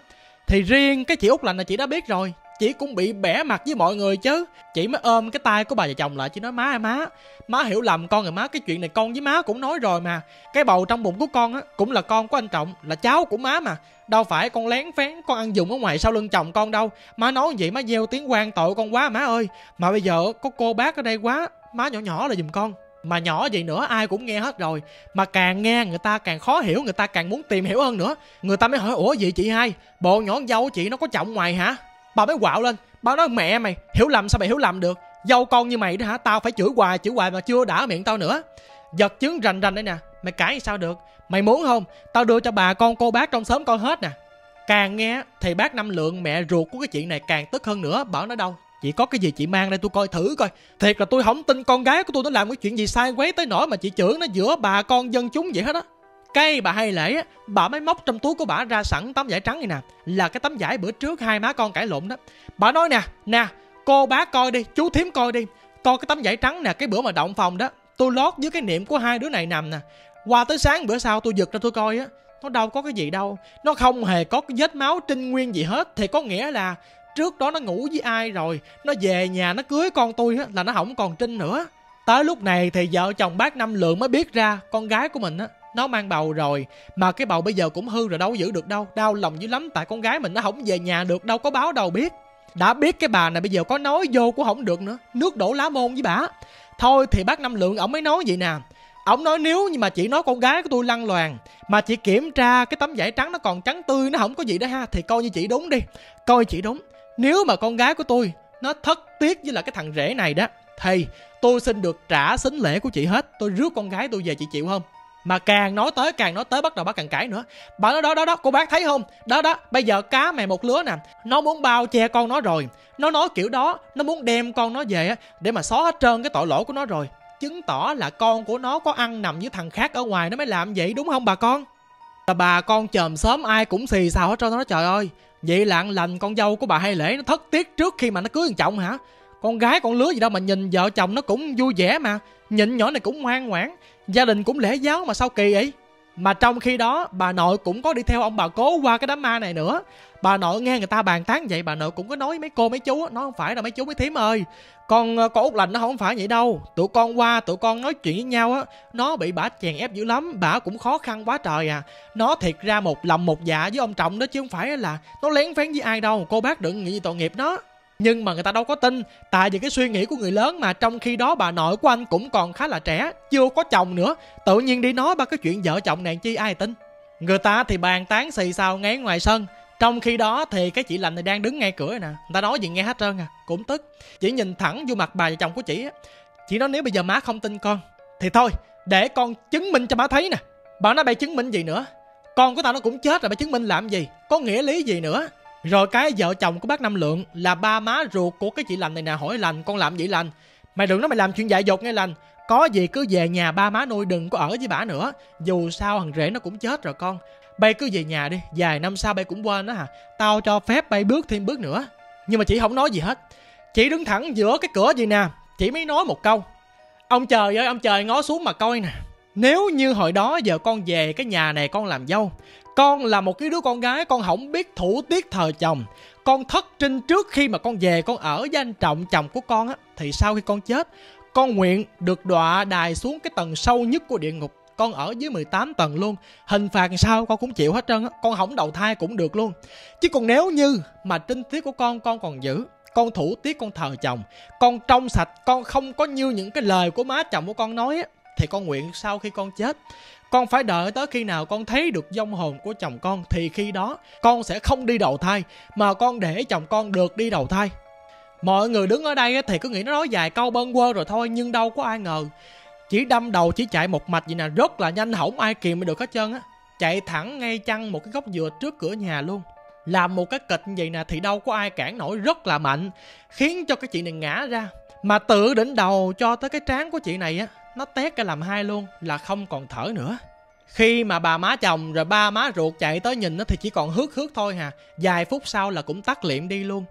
Thì riêng cái chị Út Lành là chị đã biết rồi. Chị cũng bị bẻ mặt với mọi người chứ. Chị mới ôm cái tay của bà vợ chồng lại, chị nói má ơi má, má hiểu lầm con rồi má, cái chuyện này con với má cũng nói rồi mà. Cái bầu trong bụng của con á cũng là con của anh Trọng, là cháu của má mà. Đâu phải con lén phén con ăn dùng ở ngoài sau lưng chồng con đâu. Má nói vậy má gieo tiếng quan tội con quá má ơi. Mà bây giờ có cô bác ở đây quá, má nhỏ nhỏ là giùm con. Mà nhỏ vậy nữa ai cũng nghe hết rồi. Mà càng nghe người ta càng khó hiểu, người ta càng muốn tìm hiểu hơn nữa. Người ta mới hỏi ủa gì chị hai, bộ nhỏ con dâu của chị nó có Trọng ngoài hả? Bà mới quạo lên, bà nói mẹ mày, hiểu lầm sao mày hiểu lầm được? Dâu con như mày đó hả, tao phải chửi hoài chửi hoài mà chưa đã miệng tao nữa. Vật chứng rành rành đây nè, mày cãi sao được? Mày muốn không, tao đưa cho bà con cô bác trong xóm coi hết nè. Càng nghe thì bác Năm Lượng, mẹ ruột của cái chị này càng tức hơn nữa. Bảo nó đâu, chị có cái gì chị mang đây tôi coi thử coi. Thiệt là tôi không tin con gái của tôi nó làm cái chuyện gì sai quấy tới nỗi mà chị chửi nó giữa bà con dân chúng vậy hết á. Cái bà Hai Lễ á, bà mới móc trong túi của bà ra sẵn tấm vải trắng này nè, là cái tấm vải bữa trước hai má con cãi lộn đó. Bà nói nè, nè, cô bác coi đi, chú thím coi đi, coi cái tấm vải trắng nè, cái bữa mà động phòng đó, tôi lót dưới cái niệm của hai đứa này nằm nè. Qua tới sáng bữa sau tôi giật ra tôi coi á, nó đâu có cái gì đâu, nó không hề có cái vết máu trinh nguyên gì hết. Thì có nghĩa là trước đó nó ngủ với ai rồi, nó về nhà nó cưới con tôi á, là nó không còn trinh nữa. Tới lúc này thì vợ chồng bác Năm Lượng mới biết ra con gái của mình á, nó mang bầu rồi. Mà cái bầu bây giờ cũng hư rồi, đâu giữ được đâu. Đau lòng dữ lắm, tại con gái mình nó không về nhà được, đâu có báo đâu biết. Đã biết cái bà này bây giờ có nói vô cũng không được nữa, nước đổ lá môn với bả. Thôi thì bác Năm Lượng ổng mới nói vậy nè. Ổng nói nếu như mà chị nói con gái của tôi lăng loàn, mà chị kiểm tra cái tấm vải trắng nó còn trắng tươi, nó không có gì đó ha, thì coi như chị đúng đi. Coi chị đúng. Nếu mà con gái của tôi nó thất tiết với là cái thằng rể này đó, thì tôi xin được trả sính lễ của chị hết. Tôi rước con gái tôi về, chị chịu không? Mà càng nói tới càng nói tới bắt đầu bác càng cãi nữa. Bà nói đó đó đó, cô bác thấy không? Đó đó, bây giờ cá mè một lứa nè, nó muốn bao che con nó rồi. Nó nói kiểu đó, nó muốn đem con nó về để mà xóa hết trơn cái tội lỗi của nó rồi. Chứng tỏ là con của nó có ăn nằm với thằng khác ở ngoài nó mới làm vậy, đúng không bà con? Là bà con chòm xóm ai cũng xì xào hết trơn. Nó nói trời ơi, vậy là ăn lành con dâu của bà Hai Lễ nó thất tiết trước khi mà nó cưới thằng Trọng hả? Con gái con lứa gì đâu mà nhìn vợ chồng nó cũng vui vẻ mà. Nhìn nhỏ này cũng ngoan ngoãn, gia đình cũng lễ giáo mà sao kỳ vậy? Mà trong khi đó bà nội cũng có đi theo ông bà cố qua cái đám ma này nữa. Bà nội nghe người ta bàn tán vậy, bà nội cũng có nói mấy cô mấy chú, nó không phải là mấy chú mấy thím ơi, con con Út Lành nó không phải vậy đâu. Tụi con qua tụi con nói chuyện với nhau á, nó bị bả chèn ép dữ lắm, bả cũng khó khăn quá trời à. Nó thiệt ra một lòng một dạ với ông Trọng đó, chứ không phải là nó lén phén với ai đâu. Cô bác đừng nghĩ gì tội nghiệp nó. Nhưng mà người ta đâu có tin, tại vì cái suy nghĩ của người lớn mà. Trong khi đó bà nội của anh cũng còn khá là trẻ, chưa có chồng nữa, tự nhiên đi nói ba cái chuyện vợ chồng này chi ai tin. Người ta thì bàn tán xì xào ngay ngoài sân. Trong khi đó thì cái chị Lành này đang đứng ngay cửa nè, người ta nói gì nghe hết trơn à. Cũng tức, chỉ nhìn thẳng vô mặt bà và chồng của chị á. Chị nói nếu bây giờ má không tin con thì thôi, để con chứng minh cho má thấy nè. Bà nói bay chứng minh gì nữa? Con của tao nó cũng chết rồi, bay chứng minh làm gì? Có nghĩa lý gì nữa? Rồi cái vợ chồng của bác Năm Lượng là ba má ruột của cái chị Lành này nè hỏi Lành, con làm gì Lành? Mày đừng nói mày làm chuyện dại dột nghe Lành. Có gì cứ về nhà ba má nuôi, đừng có ở với bả nữa. Dù sao thằng rể nó cũng chết rồi con. Bay cứ về nhà đi, vài năm sau bay cũng quên đó hả. Tao cho phép bay bước thêm bước nữa. Nhưng mà chị không nói gì hết. Chị đứng thẳng giữa cái cửa gì nè, chị mới nói một câu. Ông trời ơi, ông trời ngó xuống mà coi nè. Nếu như hồi đó giờ con về cái nhà này con làm dâu, con là một cái đứa con gái, con không biết thủ tiết thờ chồng, con thất trinh trước khi mà con về con ở với anh Trọng chồng của con á, thì sau khi con chết, con nguyện được đọa đài xuống cái tầng sâu nhất của địa ngục. Con ở dưới mười tám tầng luôn. Hình phạt sao con cũng chịu hết trơn á. Con không đầu thai cũng được luôn. Chứ còn nếu như mà trinh tiết của con con còn giữ, con thủ tiết con thờ chồng, con trong sạch, con không có như những cái lời của má chồng của con nói á, thì con nguyện sau khi con chết, con phải đợi tới khi nào con thấy được vong hồn của chồng con, thì khi đó con sẽ không đi đầu thai, mà con để chồng con được đi đầu thai. Mọi người đứng ở đây thì cứ nghĩ nó nói vài câu bâng quơ rồi thôi, nhưng đâu có ai ngờ chỉ đâm đầu chỉ chạy một mạch vậy nè, rất là nhanh, hổng ai kìm được hết trơn á. Chạy thẳng ngay chăng một cái gốc dừa trước cửa nhà luôn. Làm một cái kịch như vậy nè thì đâu có ai cản nổi, rất là mạnh, khiến cho cái chị này ngã ra. Mà từ đỉnh đầu cho tới cái trán của chị này á, nó tét cái làm hai luôn, là không còn thở nữa. Khi mà bà má chồng rồi ba má ruột chạy tới nhìn nó thì chỉ còn hước hước thôi hà. Vài phút sau là cũng tắt liệm đi luôn.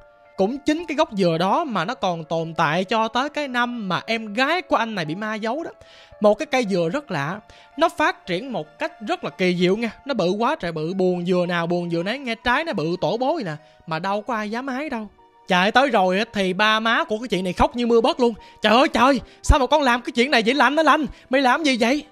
cũng chính cái gốc dừa đó mà nó còn tồn tại cho tới cái năm mà em gái của anh này bị ma giấu đó. Một cái cây dừa rất lạ, nó phát triển một cách rất là kỳ diệu nha. Nó bự quá trời bự, buồn dừa nào buồn dừa nấy, nghe trái nó bự tổ bố vậy nè, mà đâu có ai dám hái đâu. Chạy tới rồi thì ba má của cái chị này khóc như mưa bớt luôn. Trời ơi trời, sao mà con làm cái chuyện này vậy Lanh đó Lanh? Mày làm gì vậy?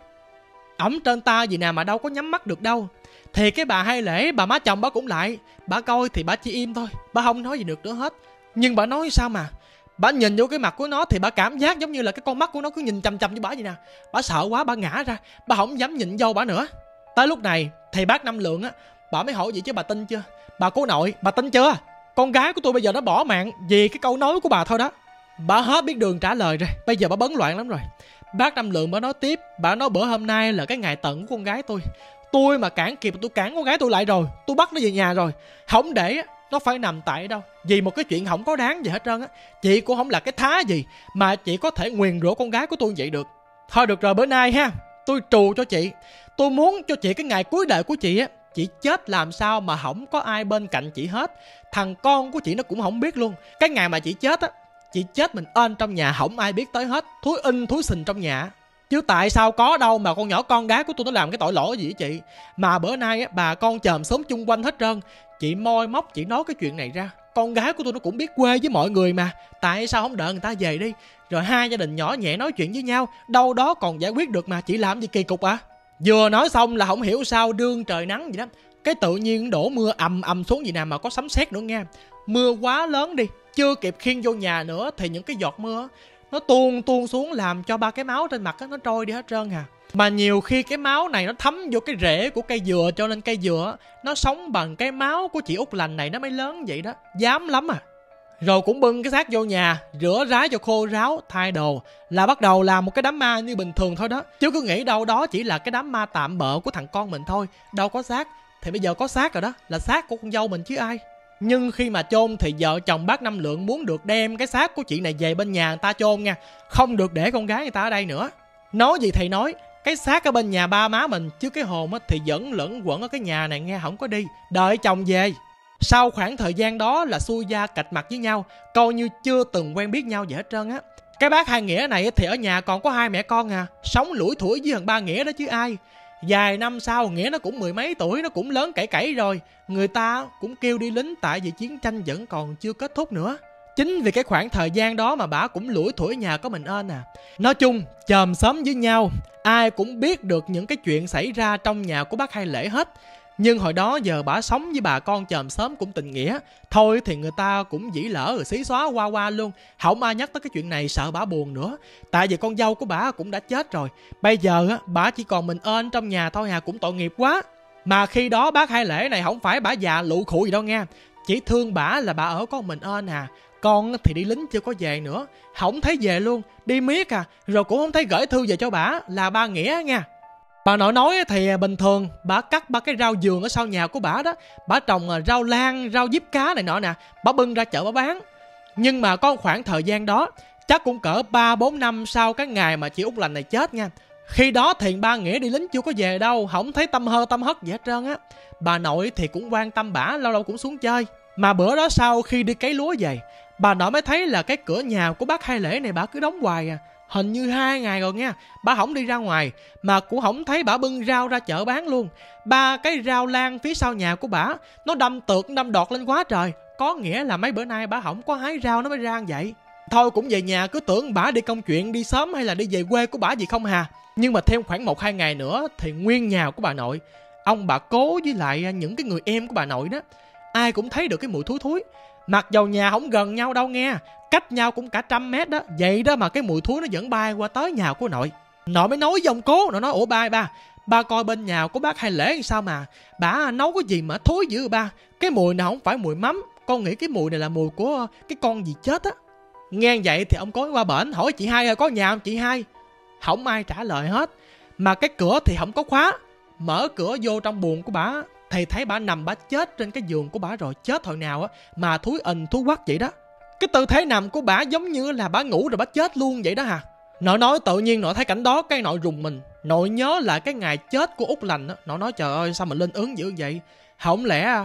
Ổng trên ta gì nè mà đâu có nhắm mắt được đâu. Thì cái bà Hai Lễ, bà má chồng bà cũng lại. Bà coi thì bà chỉ im thôi, bà không nói gì được nữa hết. Nhưng bà nói sao mà bà nhìn vô cái mặt của nó thì bà cảm giác giống như là cái con mắt của nó cứ nhìn chằm chằm như bà vậy nè. Bà sợ quá, bà ngã ra, bà không dám nhìn vô bà nữa. Tới lúc này thì bác Năm Lượng á, bà mới hỏi vậy chứ bà tin chưa? Bà cố nội, bà tin chưa? Con gái của tôi bây giờ nó bỏ mạng vì cái câu nói của bà thôi đó. Bà hết biết đường trả lời rồi, bây giờ bà bấn loạn lắm rồi. Bác Năm Lượng bà nói tiếp, bà nói bữa hôm nay là cái ngày tận của con gái tôi. Tôi mà cản kịp tôi cản con gái tôi lại rồi, tôi bắt nó về nhà rồi, không để nó phải nằm tại đâu vì một cái chuyện không có đáng gì hết trơn á. Chị cũng không là cái thá gì mà chị có thể nguyền rủa con gái của tôi vậy được. Thôi được rồi, bữa nay ha, tôi trù cho chị. Tôi muốn cho chị cái ngày cuối đời của chị á, chị chết làm sao mà không có ai bên cạnh chị hết. Thằng con của chị nó cũng không biết luôn. Cái ngày mà chị chết á, chị chết mình ên trong nhà, không ai biết tới hết, thúi in thúi sình trong nhà. Chứ tại sao có đâu mà con nhỏ con gái của tôi nó làm cái tội lỗi gì với chị. Mà bữa nay á, bà con chòm xóm chung quanh hết trơn. Chị moi móc chị nói cái chuyện này ra. Con gái của tôi nó cũng biết quê với mọi người mà. Tại sao không đợi người ta về đi, rồi hai gia đình nhỏ nhẹ nói chuyện với nhau, đâu đó còn giải quyết được mà. Chị làm gì kỳ cục à? Vừa nói xong là không hiểu sao đương trời nắng vậy đó, cái tự nhiên đổ mưa ầm ầm xuống gì nè, mà có sấm sét nữa nha. Mưa quá lớn đi, chưa kịp khiêng vô nhà nữa thì những cái giọt mưa nó tuôn tuôn xuống làm cho ba cái máu trên mặt nó trôi đi hết trơn à. Mà nhiều khi cái máu này nó thấm vô cái rễ của cây dừa, cho nên cây dừa nó sống bằng cái máu của chị Út Lành này nó mới lớn vậy đó. Dám lắm à. Rồi cũng bưng cái xác vô nhà, rửa rái cho khô ráo, thay đồ, là bắt đầu làm một cái đám ma như bình thường thôi đó. Chứ cứ nghĩ đâu đó chỉ là cái đám ma tạm bợ của thằng con mình thôi. Đâu có xác, thì bây giờ có xác rồi đó, là xác của con dâu mình chứ ai. Nhưng khi mà chôn thì vợ chồng bác Năm Lượng muốn được đem cái xác của chị này về bên nhà người ta chôn nha, không được để con gái người ta ở đây nữa. Nói gì thầy nói, cái xác ở bên nhà ba má mình, chứ cái hồn thì vẫn lẫn quẩn ở cái nhà này nghe, không có đi, đợi chồng về. Sau khoảng thời gian đó là xuôi da cạch mặt với nhau, coi như chưa từng quen biết nhau vậy hết trơn á. Cái bác Hai Nghĩa này thì ở nhà còn có hai mẹ con à, sống lủi thủi với thằng ba Nghĩa đó chứ ai. Vài năm sau Nghĩa nó cũng mười mấy tuổi, nó cũng lớn cẩy cẩy rồi, người ta cũng kêu đi lính tại vì chiến tranh vẫn còn chưa kết thúc nữa. Chính vì cái khoảng thời gian đó mà bả cũng lủi thủi nhà có mình ên à. Nói chung chòm xóm với nhau, ai cũng biết được những cái chuyện xảy ra trong nhà của bác Hai Lễ hết. Nhưng hồi đó giờ bả sống với bà con chòm xóm cũng tình nghĩa, thôi thì người ta cũng dĩ lỡ rồi xí xóa qua qua luôn, không ai nhắc tới cái chuyện này sợ bả buồn nữa. Tại vì con dâu của bả cũng đã chết rồi, bây giờ á bả chỉ còn mình ên trong nhà thôi à, cũng tội nghiệp quá. Mà khi đó bác Hai Lễ này không phải bả già lụ khụ gì đâu nha, chỉ thương bả là bả ở con mình ên à. Con thì đi lính chưa có về nữa, không thấy về luôn, đi miết à, rồi cũng không thấy gửi thư về cho bả là ba Nghĩa nha. Bà nội nói thì bình thường bà cắt ba cái rau vườn ở sau nhà của bà đó, bà trồng rau lan, rau diếp cá này nọ nè, bà bưng ra chợ bà bán. Nhưng mà có khoảng thời gian đó, chắc cũng cỡ ba bốn năm sau cái ngày mà chị Út Lành này chết nha. Khi đó thì ba Nghĩa đi lính chưa có về đâu, không thấy tâm hơ tâm hất gì hết trơn á. Bà nội thì cũng quan tâm bả, lâu lâu cũng xuống chơi. Mà bữa đó sau khi đi cấy lúa về, bà nội mới thấy là cái cửa nhà của bác Hai Lễ này bà cứ đóng hoài à. Hình như hai ngày rồi nha, bà không đi ra ngoài, mà cũng không thấy bà bưng rau ra chợ bán luôn. Ba cái rau lan phía sau nhà của bà, nó đâm tược, đâm đọt lên quá trời. Có nghĩa là mấy bữa nay bà không có hái rau nó mới ra vậy. Thôi cũng về nhà cứ tưởng bà đi công chuyện, đi sớm hay là đi về quê của bà gì không hà. Nhưng mà thêm khoảng một hai ngày nữa thì nguyên nhà của bà nội, ông bà cố với lại những cái người em của bà nội đó, ai cũng thấy được cái mùi thúi thúi. Mặc dầu nhà không gần nhau đâu nghe, cách nhau cũng cả trăm mét đó, vậy đó mà cái mùi thúi nó vẫn bay qua tới nhà của nội. Nội mới nói với ông cố, nội nói ủa ba ba, ba coi bên nhà của bác Hai Lễ sao mà bà nấu cái gì mà thối dữ ba, cái mùi nào không phải mùi mắm, con nghĩ cái mùi này là mùi của cái con gì chết á. Nghe vậy thì ông cố qua bển hỏi chị Hai có nhà không chị Hai, không ai trả lời hết. Mà cái cửa thì không có khóa, mở cửa vô trong buồng của bà thì thấy bà nằm bà chết trên cái giường của bà rồi, chết hồi nào á mà thúi ình thúi quắc vậy đó. Cái tư thế nằm của bà giống như là bà ngủ rồi bà chết luôn vậy đó hả. Nội nói tự nhiên nội thấy cảnh đó cái nội rùng mình. Nội nhớ lại cái ngày chết của Út Lành á, nội nói trời ơi sao mà lên ứng dữ vậy. Không lẽ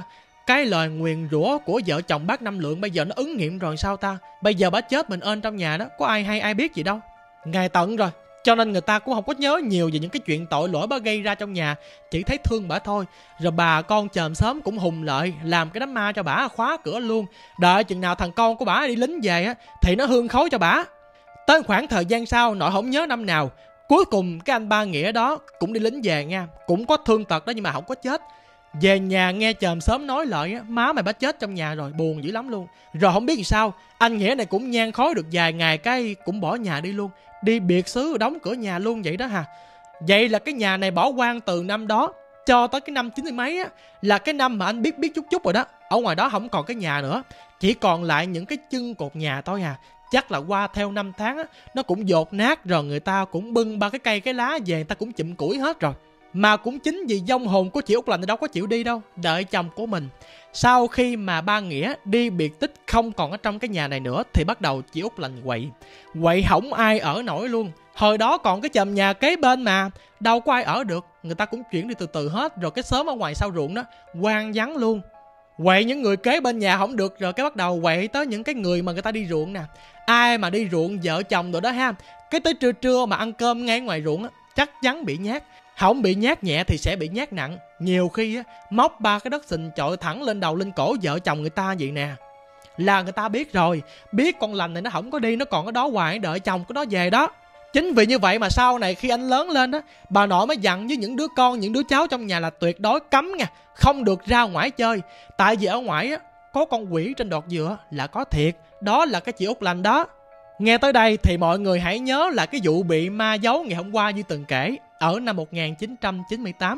cái lời nguyền rủa của vợ chồng bác Năm Lượng bây giờ nó ứng nghiệm rồi sao ta? Bây giờ bà chết mình ên trong nhà đó, có ai hay ai biết gì đâu. Ngày tận rồi, cho nên người ta cũng không có nhớ nhiều về những cái chuyện tội lỗi bà gây ra trong nhà, chỉ thấy thương bà thôi. Rồi bà con chòm xóm cũng hùng lợi, làm cái đám ma cho bà, khóa cửa luôn. Đợi chừng nào thằng con của bà đi lính về á thì nó hương khói cho bà. Tới khoảng thời gian sau, nội không nhớ năm nào, cuối cùng cái anh Ba Nghĩa đó cũng đi lính về nha, cũng có thương tật đó nhưng mà không có chết. Về nhà nghe chòm xóm nói lại á, má mày bắt chết trong nhà rồi, buồn dữ lắm luôn. Rồi không biết làm sao, anh Nghĩa này cũng nhan khói được vài ngày cái cũng bỏ nhà đi luôn, đi biệt xứ đóng cửa nhà luôn vậy đó hà. Vậy là cái nhà này bỏ hoang từ năm đó cho tới cái năm chín mươi mấy á, là cái năm mà anh biết biết chút chút rồi đó. Ở ngoài đó không còn cái nhà nữa, chỉ còn lại những cái chân cột nhà thôi à. Chắc là qua theo năm tháng á, nó cũng dột nát rồi, người ta cũng bưng ba cái cây cái lá về, người ta cũng chụm củi hết rồi. Mà cũng chính vì vong hồn của chị Út Lành thì đâu có chịu đi đâu, đợi chồng của mình. Sau khi mà ba Nghĩa đi biệt tích không còn ở trong cái nhà này nữa thì bắt đầu chị Út Lành quậy. Quậy không ai ở nổi luôn. Hồi đó còn cái chòm nhà kế bên mà, đâu có ai ở được, người ta cũng chuyển đi từ từ hết. Rồi cái xóm ở ngoài sau ruộng đó hoang vắng luôn. Quậy những người kế bên nhà không được, rồi cái bắt đầu quậy tới những cái người mà người ta đi ruộng nè. Ai mà đi ruộng vợ chồng rồi đó ha, cái tới trưa trưa mà ăn cơm ngay ngoài ruộng á, chắc chắn bị nhát. Không bị nhát nhẹ thì sẽ bị nhát nặng. Nhiều khi á, móc ba cái đất sình chọi thẳng lên đầu lên cổ vợ chồng người ta vậy nè. Là người ta biết rồi, biết con lành này nó không có đi, nó còn ở đó hoài đợi chồng của nó về đó. Chính vì như vậy mà sau này khi anh lớn lên á, bà nội mới dặn với những đứa con, những đứa cháu trong nhà là tuyệt đối cấm nha, không được ra ngoài chơi. Tại vì ở ngoài á, có con quỷ trên đọt dừa là có thiệt, đó là cái chị Út Lành đó. Nghe tới đây thì mọi người hãy nhớ là cái vụ bị ma giấu ngày hôm qua như từng kể ở năm một nghìn chín trăm chín mươi tám.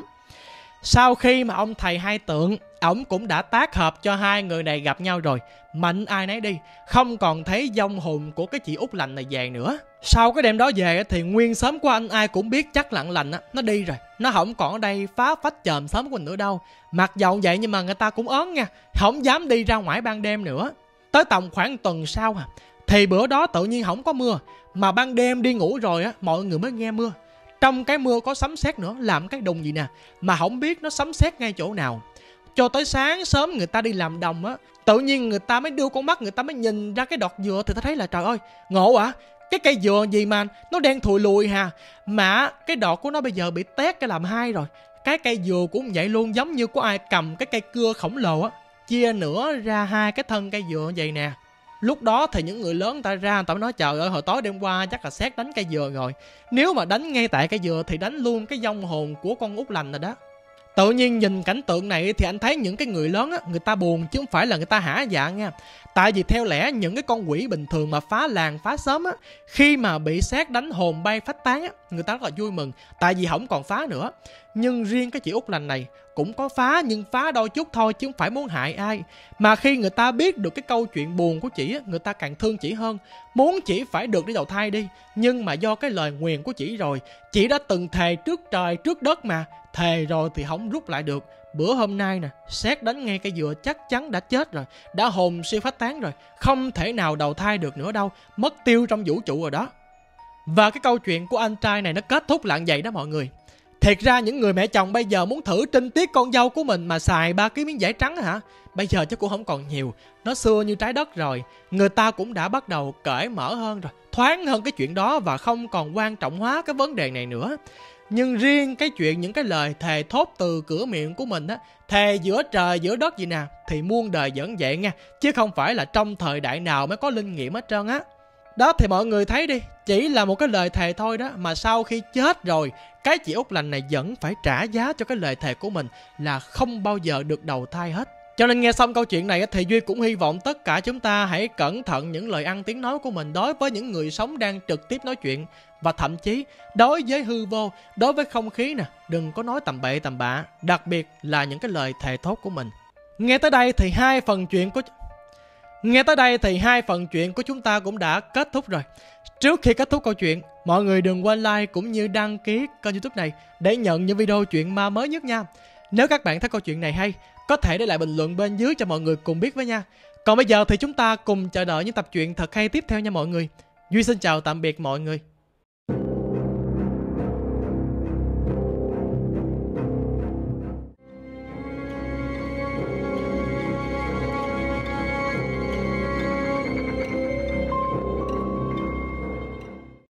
Sau khi mà ông thầy Hai Tượng, ổng cũng đã tác hợp cho hai người này gặp nhau rồi, mạnh ai nấy đi, không còn thấy vong hồn của cái chị Út Lành này về nữa. Sau cái đêm đó về thì nguyên xóm của anh ai cũng biết chắc là anh Lành á, nó đi rồi, nó không còn ở đây phá phách chòm xóm của mình nữa đâu. Mặc dầu vậy nhưng mà người ta cũng ớn nha, không dám đi ra ngoài ban đêm nữa. Tới tầm khoảng tuần sau à, thì bữa đó tự nhiên không có mưa, mà ban đêm đi ngủ rồi á, mọi người mới nghe mưa. Trong cái mưa có sấm sét nữa, làm cái đùng gì nè, mà không biết nó sấm sét ngay chỗ nào. Cho tới sáng sớm người ta đi làm đồng á, tự nhiên người ta mới đưa con mắt, người ta mới nhìn ra cái đọt dừa thì ta thấy là trời ơi, ngộ ạ, à, cái cây dừa gì mà nó đen thùi lùi hà, mà cái đọt của nó bây giờ bị tét cái làm hai rồi. Cái cây dừa cũng vậy luôn, giống như có ai cầm cái cây cưa khổng lồ á, chia nửa ra hai cái thân cây dừa vậy nè. Lúc đó thì những người lớn người ta ra, người ta mới nói trời ơi, hồi tối đêm qua chắc là sét đánh cây dừa rồi. Nếu mà đánh ngay tại cây dừa thì đánh luôn cái vong hồn của con Út Lành rồi đó. Tự nhiên nhìn cảnh tượng này thì anh thấy những cái người lớn á, người ta buồn chứ không phải là người ta hả dạ nha. Tại vì theo lẽ những cái con quỷ bình thường mà phá làng phá xóm á, khi mà bị sét đánh hồn bay phách tán á, người ta rất là vui mừng, tại vì không còn phá nữa. Nhưng riêng cái chị Út Lành này cũng có phá, nhưng phá đôi chút thôi chứ không phải muốn hại ai. Mà khi người ta biết được cái câu chuyện buồn của chị á, người ta càng thương chị hơn, muốn chị phải được đi đầu thai đi. Nhưng mà do cái lời nguyền của chị rồi, chị đã từng thề trước trời trước đất mà, thề rồi thì không rút lại được. Bữa hôm nay nè, sét đánh ngay cây dừa chắc chắn đã chết rồi, đã hồn siêu phách tán rồi, không thể nào đầu thai được nữa đâu, mất tiêu trong vũ trụ rồi đó. Và cái câu chuyện của anh trai này nó kết thúc lại vậy đó mọi người. Thiệt ra những người mẹ chồng bây giờ muốn thử trinh tiết con dâu của mình mà xài ba cái miếng vải trắng hả? Bây giờ chắc cũng không còn nhiều, nó xưa như trái đất rồi. Người ta cũng đã bắt đầu cởi mở hơn rồi, thoáng hơn cái chuyện đó và không còn quan trọng hóa cái vấn đề này nữa. Nhưng riêng cái chuyện những cái lời thề thốt từ cửa miệng của mình á, thề giữa trời giữa đất gì nè, thì muôn đời vẫn vậy nha, chứ không phải là trong thời đại nào mới có linh nghiệm hết trơn á. Đó thì mọi người thấy đi, chỉ là một cái lời thề thôi đó, mà sau khi chết rồi, cái chị Út Lành này vẫn phải trả giá cho cái lời thề của mình là không bao giờ được đầu thai hết. Cho nên nghe xong câu chuyện này thì Duy cũng hy vọng tất cả chúng ta hãy cẩn thận những lời ăn tiếng nói của mình đối với những người sống đang trực tiếp nói chuyện, và thậm chí đối với hư vô, đối với không khí nè, đừng có nói tầm bậy tầm bạ, đặc biệt là những cái lời thề thốt của mình. Nghe tới đây thì hai phần chuyện của Nghe tới đây thì hai phần chuyện của chúng ta cũng đã kết thúc rồi. Trước khi kết thúc câu chuyện, mọi người đừng quên like cũng như đăng ký kênh YouTube này để nhận những video chuyện ma mới nhất nha. Nếu các bạn thấy câu chuyện này hay, có thể để lại bình luận bên dưới cho mọi người cùng biết với nha. Còn bây giờ thì chúng ta cùng chờ đợi những tập truyện thật hay tiếp theo nha mọi người. Duy xin chào tạm biệt mọi người.